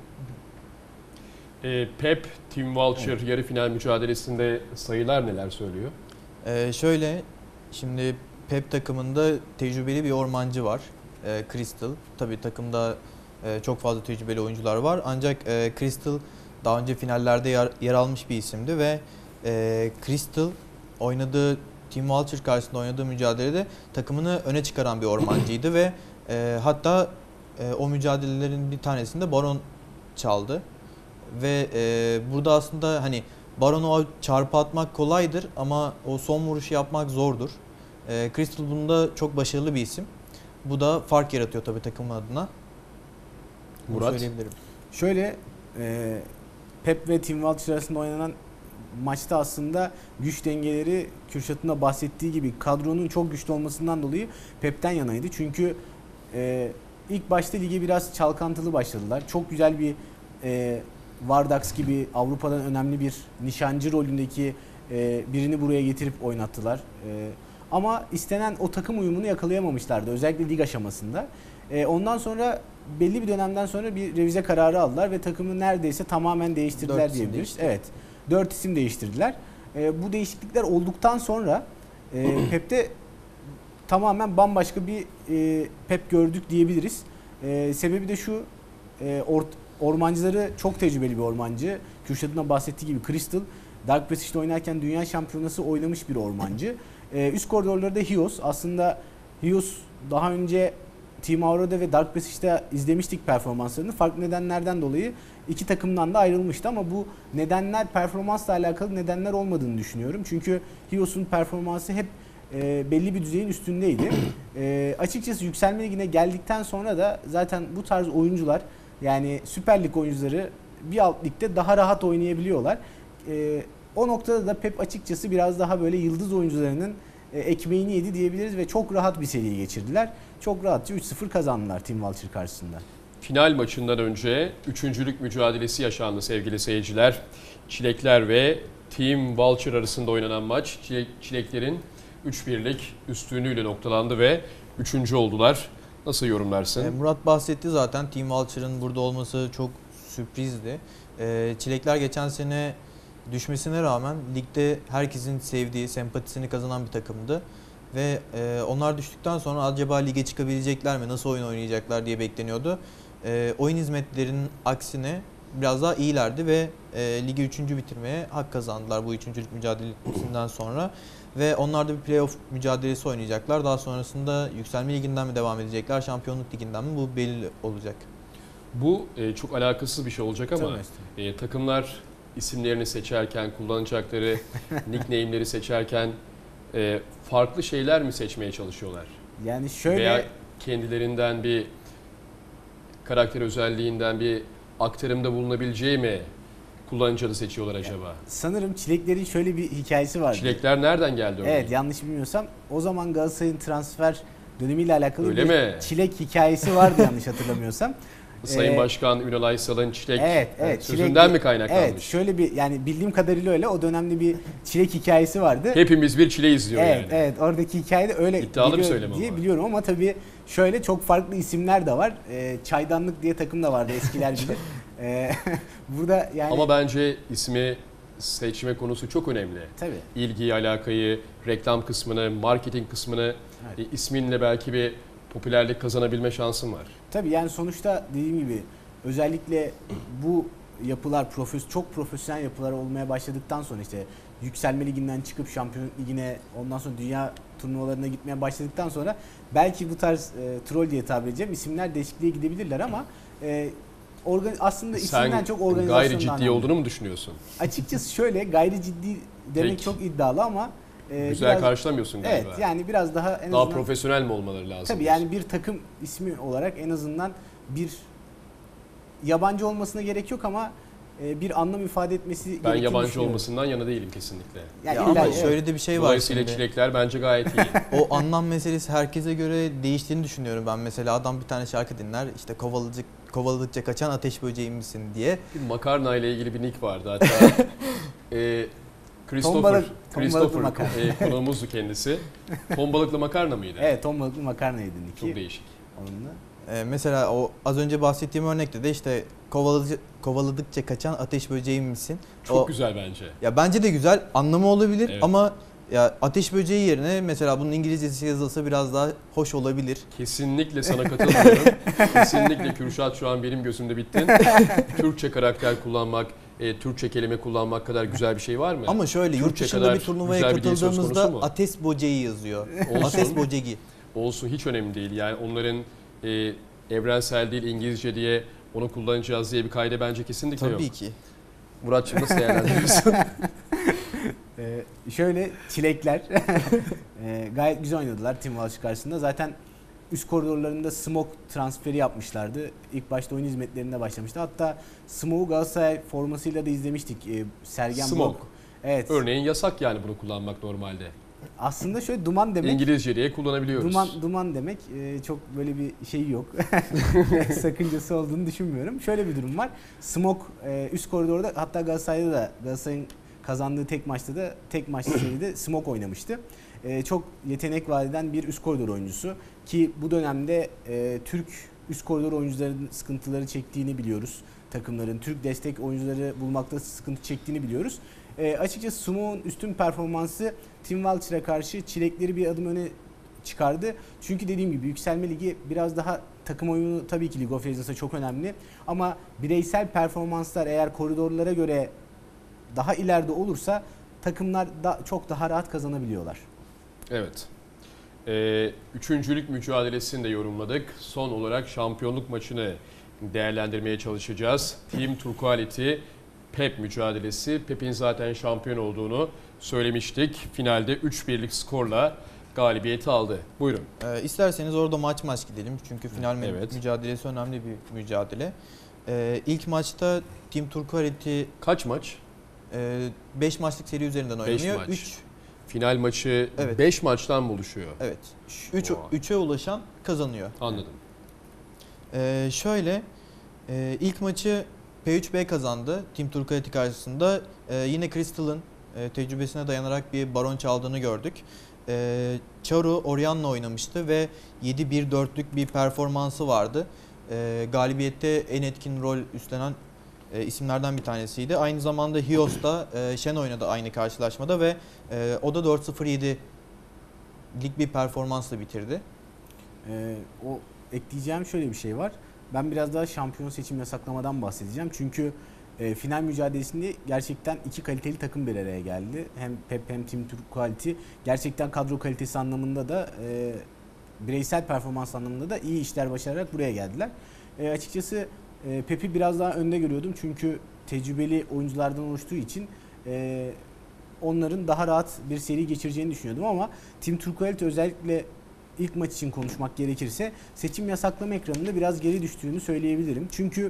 Pep, Team Vulture yarı final mücadelesinde sayılar neler söylüyor? Şöyle, şimdi Pep takımında tecrübeli bir ormancı var. Crystal. Tabii takımda çok fazla tecrübeli oyuncular var. Ancak Crystal daha önce finallerde yer almış bir isimdi ve Crystal oynadığı Team Vulture karşısında oynadığı mücadelede takımını öne çıkaran bir ormancıydı ve hatta o mücadelelerin bir tanesinde Baron çaldı. Ve burada aslında hani Baron'a çarpı atmak kolaydır ama o son vuruşu yapmak zordur. Crystal bunda çok başarılı bir isim. Bu da fark yaratıyor tabii takımın adına. Bunu Murat? söyleyebilirim. Şöyle Pep ve Team Vulture arasında oynanan maçta aslında güç dengeleri Kürşat'ın da bahsettiği gibi kadronun çok güçlü olmasından dolayı Pep'ten yanaydı. Çünkü ilk başta lige biraz çalkantılı başladılar. Çok güzel bir Vardax gibi Avrupa'dan önemli bir nişancı rolündeki birini buraya getirip oynattılar. Ama istenen o takım uyumunu yakalayamamışlardı özellikle lig aşamasında. Ondan sonra belli bir dönemden sonra bir revize kararı aldılar ve takımı neredeyse tamamen değiştirdiler diyebiliriz. Evet. 4 isim değiştirdiler. Bu değişiklikler olduktan sonra Pep'te tamamen bambaşka bir Pep gördük diyebiliriz. Sebebi de şu, ormancıları çok tecrübeli bir ormancı. Kürşat'ın da bahsettiği gibi Crystal, Dark Passage'de oynarken dünya şampiyonası oynamış bir ormancı. Üst koridorlarda Hios. Aslında Hios daha önce Team Aurora'da ve Dark Passage'da izlemiştik performanslarını. Farklı nedenlerden dolayı iki takımdan da ayrılmıştı ama bu nedenler performansla alakalı nedenler olmadığını düşünüyorum. Çünkü Hios'un performansı hep belli bir düzeyin üstündeydi. Açıkçası yükselme ligine geldikten sonra da zaten bu tarz oyuncular yani Süper Lig oyuncuları bir alt ligde daha rahat oynayabiliyorlar. O noktada da Pep açıkçası biraz daha böyle yıldız oyuncularının ekmeğini yedi diyebiliriz ve çok rahat bir seriyi geçirdiler. Çok rahatça 3-0 kazandılar Team Vulture karşısında. Final maçından önce üçüncülük mücadelesi yaşandı sevgili seyirciler. Çilekler ve Team Vulture arasında oynanan maç Çileklerin 3-1'lik üstünlüğüyle noktalandı ve 3. oldular. Nasıl yorumlarsın? Murat bahsetti zaten. Team Vulture'ın burada olması çok sürprizdi. Çilekler geçen sene düşmesine rağmen ligde herkesin sevdiği, sempatisini kazanan bir takımdı. Ve onlar düştükten sonra acaba lige çıkabilecekler mi, nasıl oyun oynayacaklar diye bekleniyordu. Oyun hizmetlerinin aksine biraz daha iyilerdi ve ligi 3. bitirmeye hak kazandılar bu 3.lük mücadelesinden sonra. Ve onlar da bir playoff mücadelesi oynayacaklar. Daha sonrasında yükselme liginden mi devam edecekler, şampiyonluk liginden mi, bu belli olacak. Bu çok alakasız bir şey olacak ama takımlar isimlerini seçerken, kullanacakları nickname'leri seçerken farklı şeyler mi seçmeye çalışıyorlar? Yani şöyle veya kendilerinden bir karakter özelliğinden bir aktarımda bulunabileceği mi kullanıcı adı seçiyorlar acaba? sanırım Çileklerin şöyle bir hikayesi vardı. Çilekler nereden geldi örneğin? Evet, yanlış bilmiyorsam o zaman Galatasaray'ın transfer dönemiyle alakalı Öyle bir mi? çilek hikayesi vardı yanlış hatırlamıyorsam. Sayın Başkan Ünal Aysal'ın çilek Evet, sözünden çilek- mi kaynaklanmış? Evet, şöyle bir yani bildiğim kadarıyla öyle o dönemde bir çilek hikayesi vardı. Hepimiz bir çile izliyor Evet, yani. evet, oradaki hikayede öyle İddialı bir geliyor söylem diye ama. biliyorum ama tabii şöyle çok farklı isimler de var. Çaydanlık diye takım da vardı eskiler gibi. Burada yani Ama bence ismi seçme konusu çok önemli. tabii. İlgiyi, alakayı, reklam kısmını, marketing kısmını isminle belki bir popülerlik kazanabilme şansın var. Tabii yani sonuçta dediğim gibi özellikle bu yapılar çok profesyonel yapılar olmaya başladıktan sonra işte yükselme liginden çıkıp şampiyonluk ligine ondan sonra dünya turnuvalarına gitmeye başladıktan sonra belki bu tarz troll diye tabir edeceğim isimler değişikliğe gidebilirler ama aslında isimden Sen çok organizasyondan gayri ciddi olduğunu mu düşünüyorsun? Açıkçası şöyle gayri ciddi demek Peki. çok iddialı ama Güzel karşılamıyorsun galiba. Evet, yani biraz daha en daha azından profesyonel mi olmaları lazım? tabii yani bir takım ismi olarak en azından bir yabancı olmasına gerek yok ama bir anlam ifade etmesi gerektiğini Ben yabancı düşünüyorum. olmasından yana değilim kesinlikle. Yani Ya illa- ama evet. şöyle de bir şey var Dolayısıyla şimdi. çilekler bence gayet iyi. O anlam meselesi herkese göre değiştiğini düşünüyorum ben. Mesela adam bir tane şarkı dinler, işte kovaladıkça kaçan ateş böceği misin diye. Bir makarna ile ilgili bir nick vardı hatta. Christopher balıklı makarna. konuğumuzdu kendisi. Ton balıklı makarna mıydı? Evet, ton balıklı makarnaydı Çok ki değişik. onunla. Mesela o az önce bahsettiğim örnekte de işte kovaladıkça kaçan ateş böceği misin? Çok güzel bence. Ya bence de güzel anlamı olabilir Evet. ama ya ateş böceği yerine mesela bunun İngilizcesi yazılsa biraz daha hoş olabilir. Kesinlikle sana katılmıyorum. Kesinlikle Kürşat, şu an benim gözümde bittin. Türkçe karakter kullanmak, Türkçe kelime kullanmak kadar güzel bir şey var mı? Ama şöyle yurt Türkçe dışında kadar bir turnuvaya güzel bir dil söz konusu katıldığımızda mu? ateş böceği yazıyor. Olsun. Ateş böceği. Olsun, hiç önemli değil. Yani onların evrensel dil İngilizce diye onu kullanacağız diye bir kaide bence kesinlikle yok. Tabii ki. Muratçım nasıl değerlendiriyorsun? Şöyle çilekler gayet güzel oynadılar Team Walsh karşısında. Zaten üst koridorlarında Smoke transferi yapmışlardı. İlk başta oyun hizmetlerinde başlamıştı. Hatta Smoke'u Galatasaray formasıyla da izlemiştik. Sergen Smoke. Bok. Evet. Örneğin yasak yani bunu kullanmak normalde. Aslında şöyle duman demek. İngilizce diye kullanabiliyoruz. Duman demek çok böyle bir şey yok. Sakıncası olduğunu düşünmüyorum. Şöyle bir durum var. Smoke üst koridorda, hatta Galatasaray'ın kazandığı tek maçlı seride Smoke oynamıştı. Çok yetenek vaat eden bir üst koridor oyuncusu ki bu dönemde Türk üst koridor oyuncularının sıkıntıları çektiğini biliyoruz. Takımların Türk destek oyuncuları bulmakta sıkıntı çektiğini biliyoruz. Açıkçası Smoke'un üstün performansı Team Walcher'a karşı çilekleri bir adım öne çıkardı. Çünkü dediğim gibi Yükselme Ligi biraz daha takım oyunu, tabii ki League of Legends'a çok önemli. Ama bireysel performanslar eğer koridorlara göre daha ileride olursa takımlar da çok daha rahat kazanabiliyorlar. Evet. Üçüncülük mücadelesini de yorumladık. Son olarak şampiyonluk maçını değerlendirmeye çalışacağız. Team Turquality Pep mücadelesi. Pep'in zaten şampiyon olduğunu söylemiştik. Finalde 3-1'lik skorla galibiyeti aldı. Buyurun. İsterseniz orada maç gidelim. Çünkü final Evet. mücadelesi önemli bir mücadele. İlk maçta Team Turquality Kaç maç? 5 maçlık seri üzerinden Beş oynanıyor. maç. 3 Final maçı Evet. 5 maçtan mı oluşuyor? evet. Vay. 3'e ulaşan kazanıyor. Anladım. İlk maçı P3B kazandı Team Turquality karşısında. Yine Crystal'ın tecrübesine dayanarak bir baron çaldığını gördük. Charu Orianna oynamıştı ve 7-1-4'lük bir performansı vardı. Galibiyette en etkin rol üstlenen isimlerden bir tanesiydi. Aynı zamanda Hios da Shen oynadı aynı karşılaşmada ve o da 4-0-7'lik bir performansla bitirdi. O ekleyeceğim şöyle bir şey var. Ben biraz daha şampiyon seçim yasaklamadan bahsedeceğim. Çünkü final mücadelesinde gerçekten iki kaliteli takım bir araya geldi. Hem Pep hem Team Turquality gerçekten kadro kalitesi anlamında da bireysel performans anlamında da iyi işler başararak buraya geldiler. Açıkçası Pep'i biraz daha önde görüyordum. Çünkü tecrübeli oyunculardan oluştuğu için onların daha rahat bir seri geçireceğini düşünüyordum ama Team Turquality özellikle ilk maç için konuşmak gerekirse seçim yasaklama ekranında biraz geri düştüğünü söyleyebilirim. Çünkü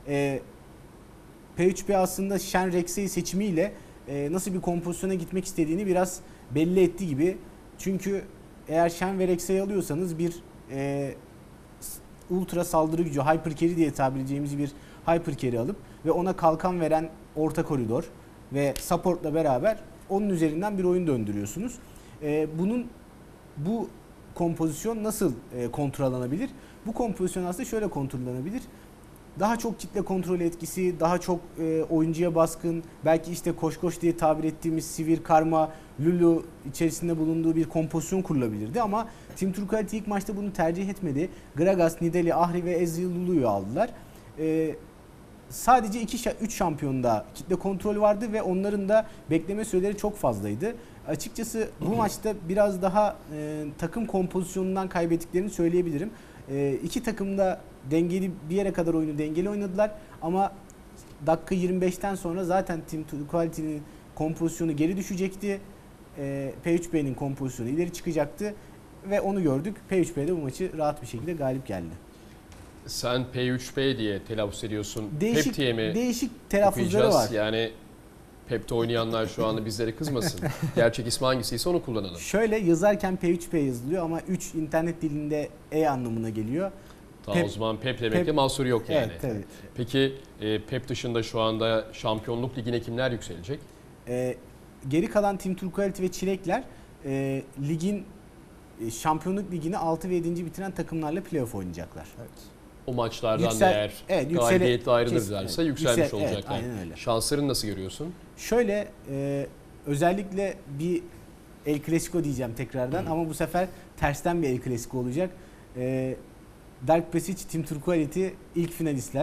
P3B aslında Shen Rex'e seçimiyle nasıl bir kompozisyona gitmek istediğini biraz belli etti gibi. Çünkü eğer Shen ve Rex'e alıyorsanız bir ultra saldırı gücü, hyper carry diye tabir edeceğimiz bir hyper carry alıp ve ona kalkan veren orta koridor ve supportla beraber onun üzerinden bir oyun döndürüyorsunuz. Bu kompozisyon nasıl kontrollanabilir? Bu kompozisyon aslında şöyle kontrollanabilir. Daha çok kitle kontrol etkisi, daha çok oyuncuya baskın, belki işte koş diye tabir ettiğimiz Sivir, Karma, Lulu içerisinde bulunduğu bir kompozisyon kurulabilirdi ama Team Turquality ilk maçta bunu tercih etmedi. Gragas, Nidalee, Ahri ve Ezreal Lulu'yu aldılar. Sadece 3 şampiyonda kitle kontrolü vardı ve onların da bekleme süreleri çok fazlaydı. Açıkçası bu maçta biraz daha takım kompozisyonundan kaybettiklerini söyleyebilirim. İki takım da dengeli, bir yere kadar oyunu dengeli oynadılar ama dakika 25'ten sonra zaten Team Turquality'nin kompozisyonu geri düşecekti. P3B'nin kompozisyonu ileri çıkacaktı ve onu gördük. P3B'de bu maçı rahat bir şekilde galip geldi. Sen P3B diye telaffuz ediyorsun. Değişik, Pep diye mi değişik telaffuzları okuyacağız? var. Yani Pep'te oynayanlar şu anda bizlere kızmasın. Gerçek ismi hangisiyse onu kullanalım. Şöyle yazarken P3P yazılıyor ama 3 internet dilinde E anlamına geliyor. O zaman Pep demekle mahsuru yok yani. Evet, evet. Peki Pep dışında şu anda Şampiyonluk Ligi'ne kimler yükselecek? Geri kalan Team Turquoise ve Çilekler ligin Şampiyonluk Ligi'ni 6 ve 7. bitiren takımlarla playoff oynayacaklar. Evet. O maçlardan Yüksel- eğer evet, galibiyetle ayrılırlarsa kesin, evet. yükselmiş Evet, olacaklar. aynen öyle. Şanslarını nasıl görüyorsun? Şöyle özellikle bir El Clasico diyeceğim tekrardan ama bu sefer tersten bir El Clasico olacak. Dark Passage, Team Turquoise ilk finalistler.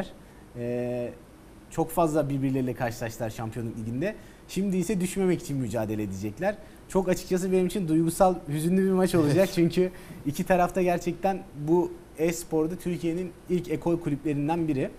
Çok fazla birbirleriyle karşılaştılar Şampiyonluk Ligi'nde. Şimdi ise düşmemek için mücadele edecekler. Çok açıkçası benim için duygusal, hüzünlü bir maç olacak. Çünkü iki tarafta gerçekten bu e-sporda Türkiye'nin ilk ekol kulüplerinden biri.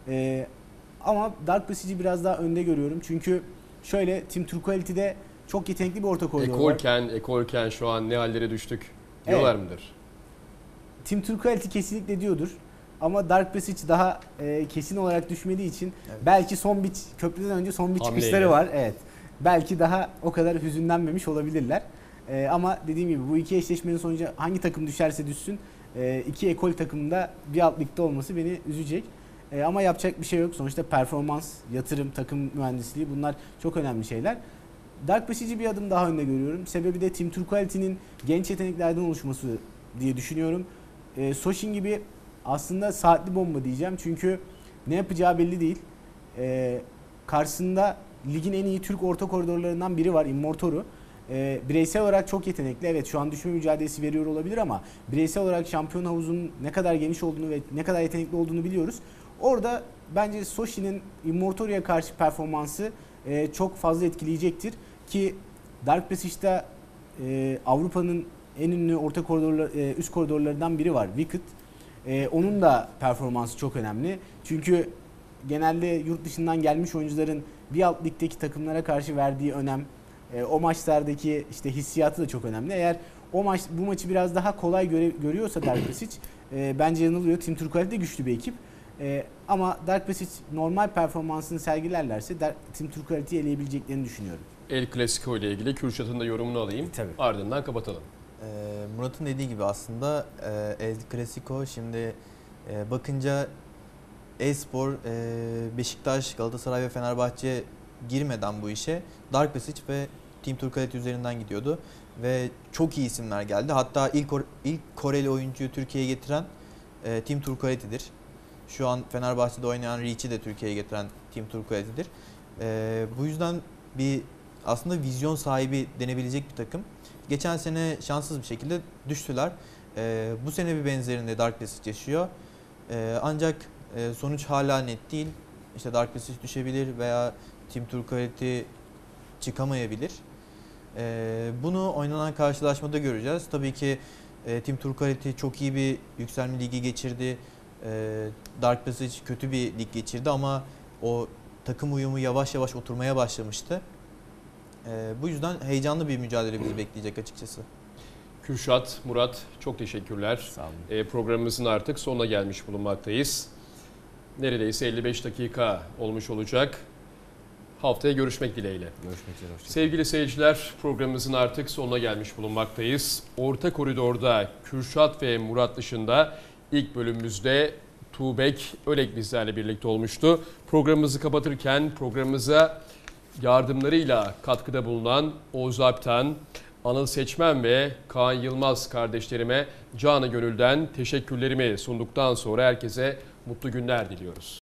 Ama Dark Passage'i biraz daha önde görüyorum. Çünkü şöyle Team Turquoise'de çok yetenekli bir orta koridor var. Ekolken şu an ne hallere düştük diyorlar mıdır? Team Turquoise kesinlikle diyordur. Ama Dark Passage daha kesin olarak düşmediği için belki köprüden önce son bir Hamleyle. çıkışları var. Evet. Belki daha o kadar hüzünlenmemiş olabilirler. Ama dediğim gibi bu iki eşleşmenin sonucu hangi takım düşerse düşsün iki ekol takımında bir alt ligde olması beni üzecek. Ama yapacak bir şey yok. Sonuçta performans, yatırım, takım mühendisliği bunlar çok önemli şeyler. Dark Passage'i bir adım daha önde görüyorum. Sebebi de Team Turquoise'nin genç yeteneklerden oluşması diye düşünüyorum. Soshin gibi aslında saatli bomba diyeceğim. Çünkü ne yapacağı belli değil. Karşısında ligin en iyi Türk orta koridorlarından biri var, Immortoru. Bireysel olarak çok yetenekli. Evet şu an düşme mücadelesi veriyor olabilir ama bireysel olarak şampiyon havuzunun ne kadar geniş olduğunu ve ne kadar yetenekli olduğunu biliyoruz. Orada bence Soshi'nin Immortoru'ya karşı performansı çok fazla etkileyecektir. Ki Dark Passage'da Avrupa'nın en ünlü orta koridorlar, üst koridorlarından biri var, Wicked. Onun da performansı çok önemli. Çünkü genelde yurt dışından gelmiş oyuncuların bir alt ligdeki takımlara karşı verdiği önem, o maçlardaki işte hissiyatı da çok önemli. Eğer bu maçı biraz daha kolay görüyorsa Dark Passage bence yanılıyor. Team Turquoise de güçlü bir ekip. Ama Dark Passage normal performansını sergilerlerse Team Turquoise'yi eleyebileceklerini düşünüyorum. El Clasico ile ilgili Kürşat'ın da yorumunu alayım. Tabii. Ardından kapatalım. Murat'ın dediği gibi aslında El Clasico şimdi bakınca e-spor Beşiktaş, Galatasaray ve Fenerbahçe girmeden bu işe Dark Passage ve Team Turquoise üzerinden gidiyordu ve çok iyi isimler geldi. Hatta ilk Koreli oyuncuyu Türkiye'ye getiren Team Turquoise'dir. Şu an Fenerbahçe'de oynayan Reach'i de Türkiye'ye getiren Team Turquoise'dir. Bu yüzden aslında vizyon sahibi denebilecek bir takım. Geçen sene şanssız bir şekilde düştüler. Bu sene bir benzerini Dark Passage yaşıyor. Ancak sonuç hala net değil. İşte Dark Passage düşebilir veya Team Turquoise çıkamayabilir. Bunu oynanan karşılaşmada göreceğiz. Tabii ki Team Turquoise çok iyi bir yükselme ligi geçirdi. Dark Passage kötü bir lig geçirdi ama o takım uyumu yavaş yavaş oturmaya başlamıştı. Bu yüzden heyecanlı bir mücadele bizi bekleyecek açıkçası. Kürşat, Murat çok teşekkürler. Sağ olun. Programımızın artık sonuna gelmiş bulunmaktayız. Neredeyse 55 dakika olmuş olacak. Haftaya görüşmek dileğiyle. Görüşmek üzere. Sevgili seyirciler, programımızın artık sonuna gelmiş bulunmaktayız. Orta koridorda Kürşat ve Murat dışında ilk bölümümüzde Tuğbek Ölek bizlerle birlikte olmuştu. Programımızı kapatırken programımıza yardımlarıyla katkıda bulunan Oğuz Alp'ten, Anıl Seçmen ve Kaan Yılmaz kardeşlerime canı gönülden teşekkürlerimi sunduktan sonra herkese mutlu günler diliyoruz.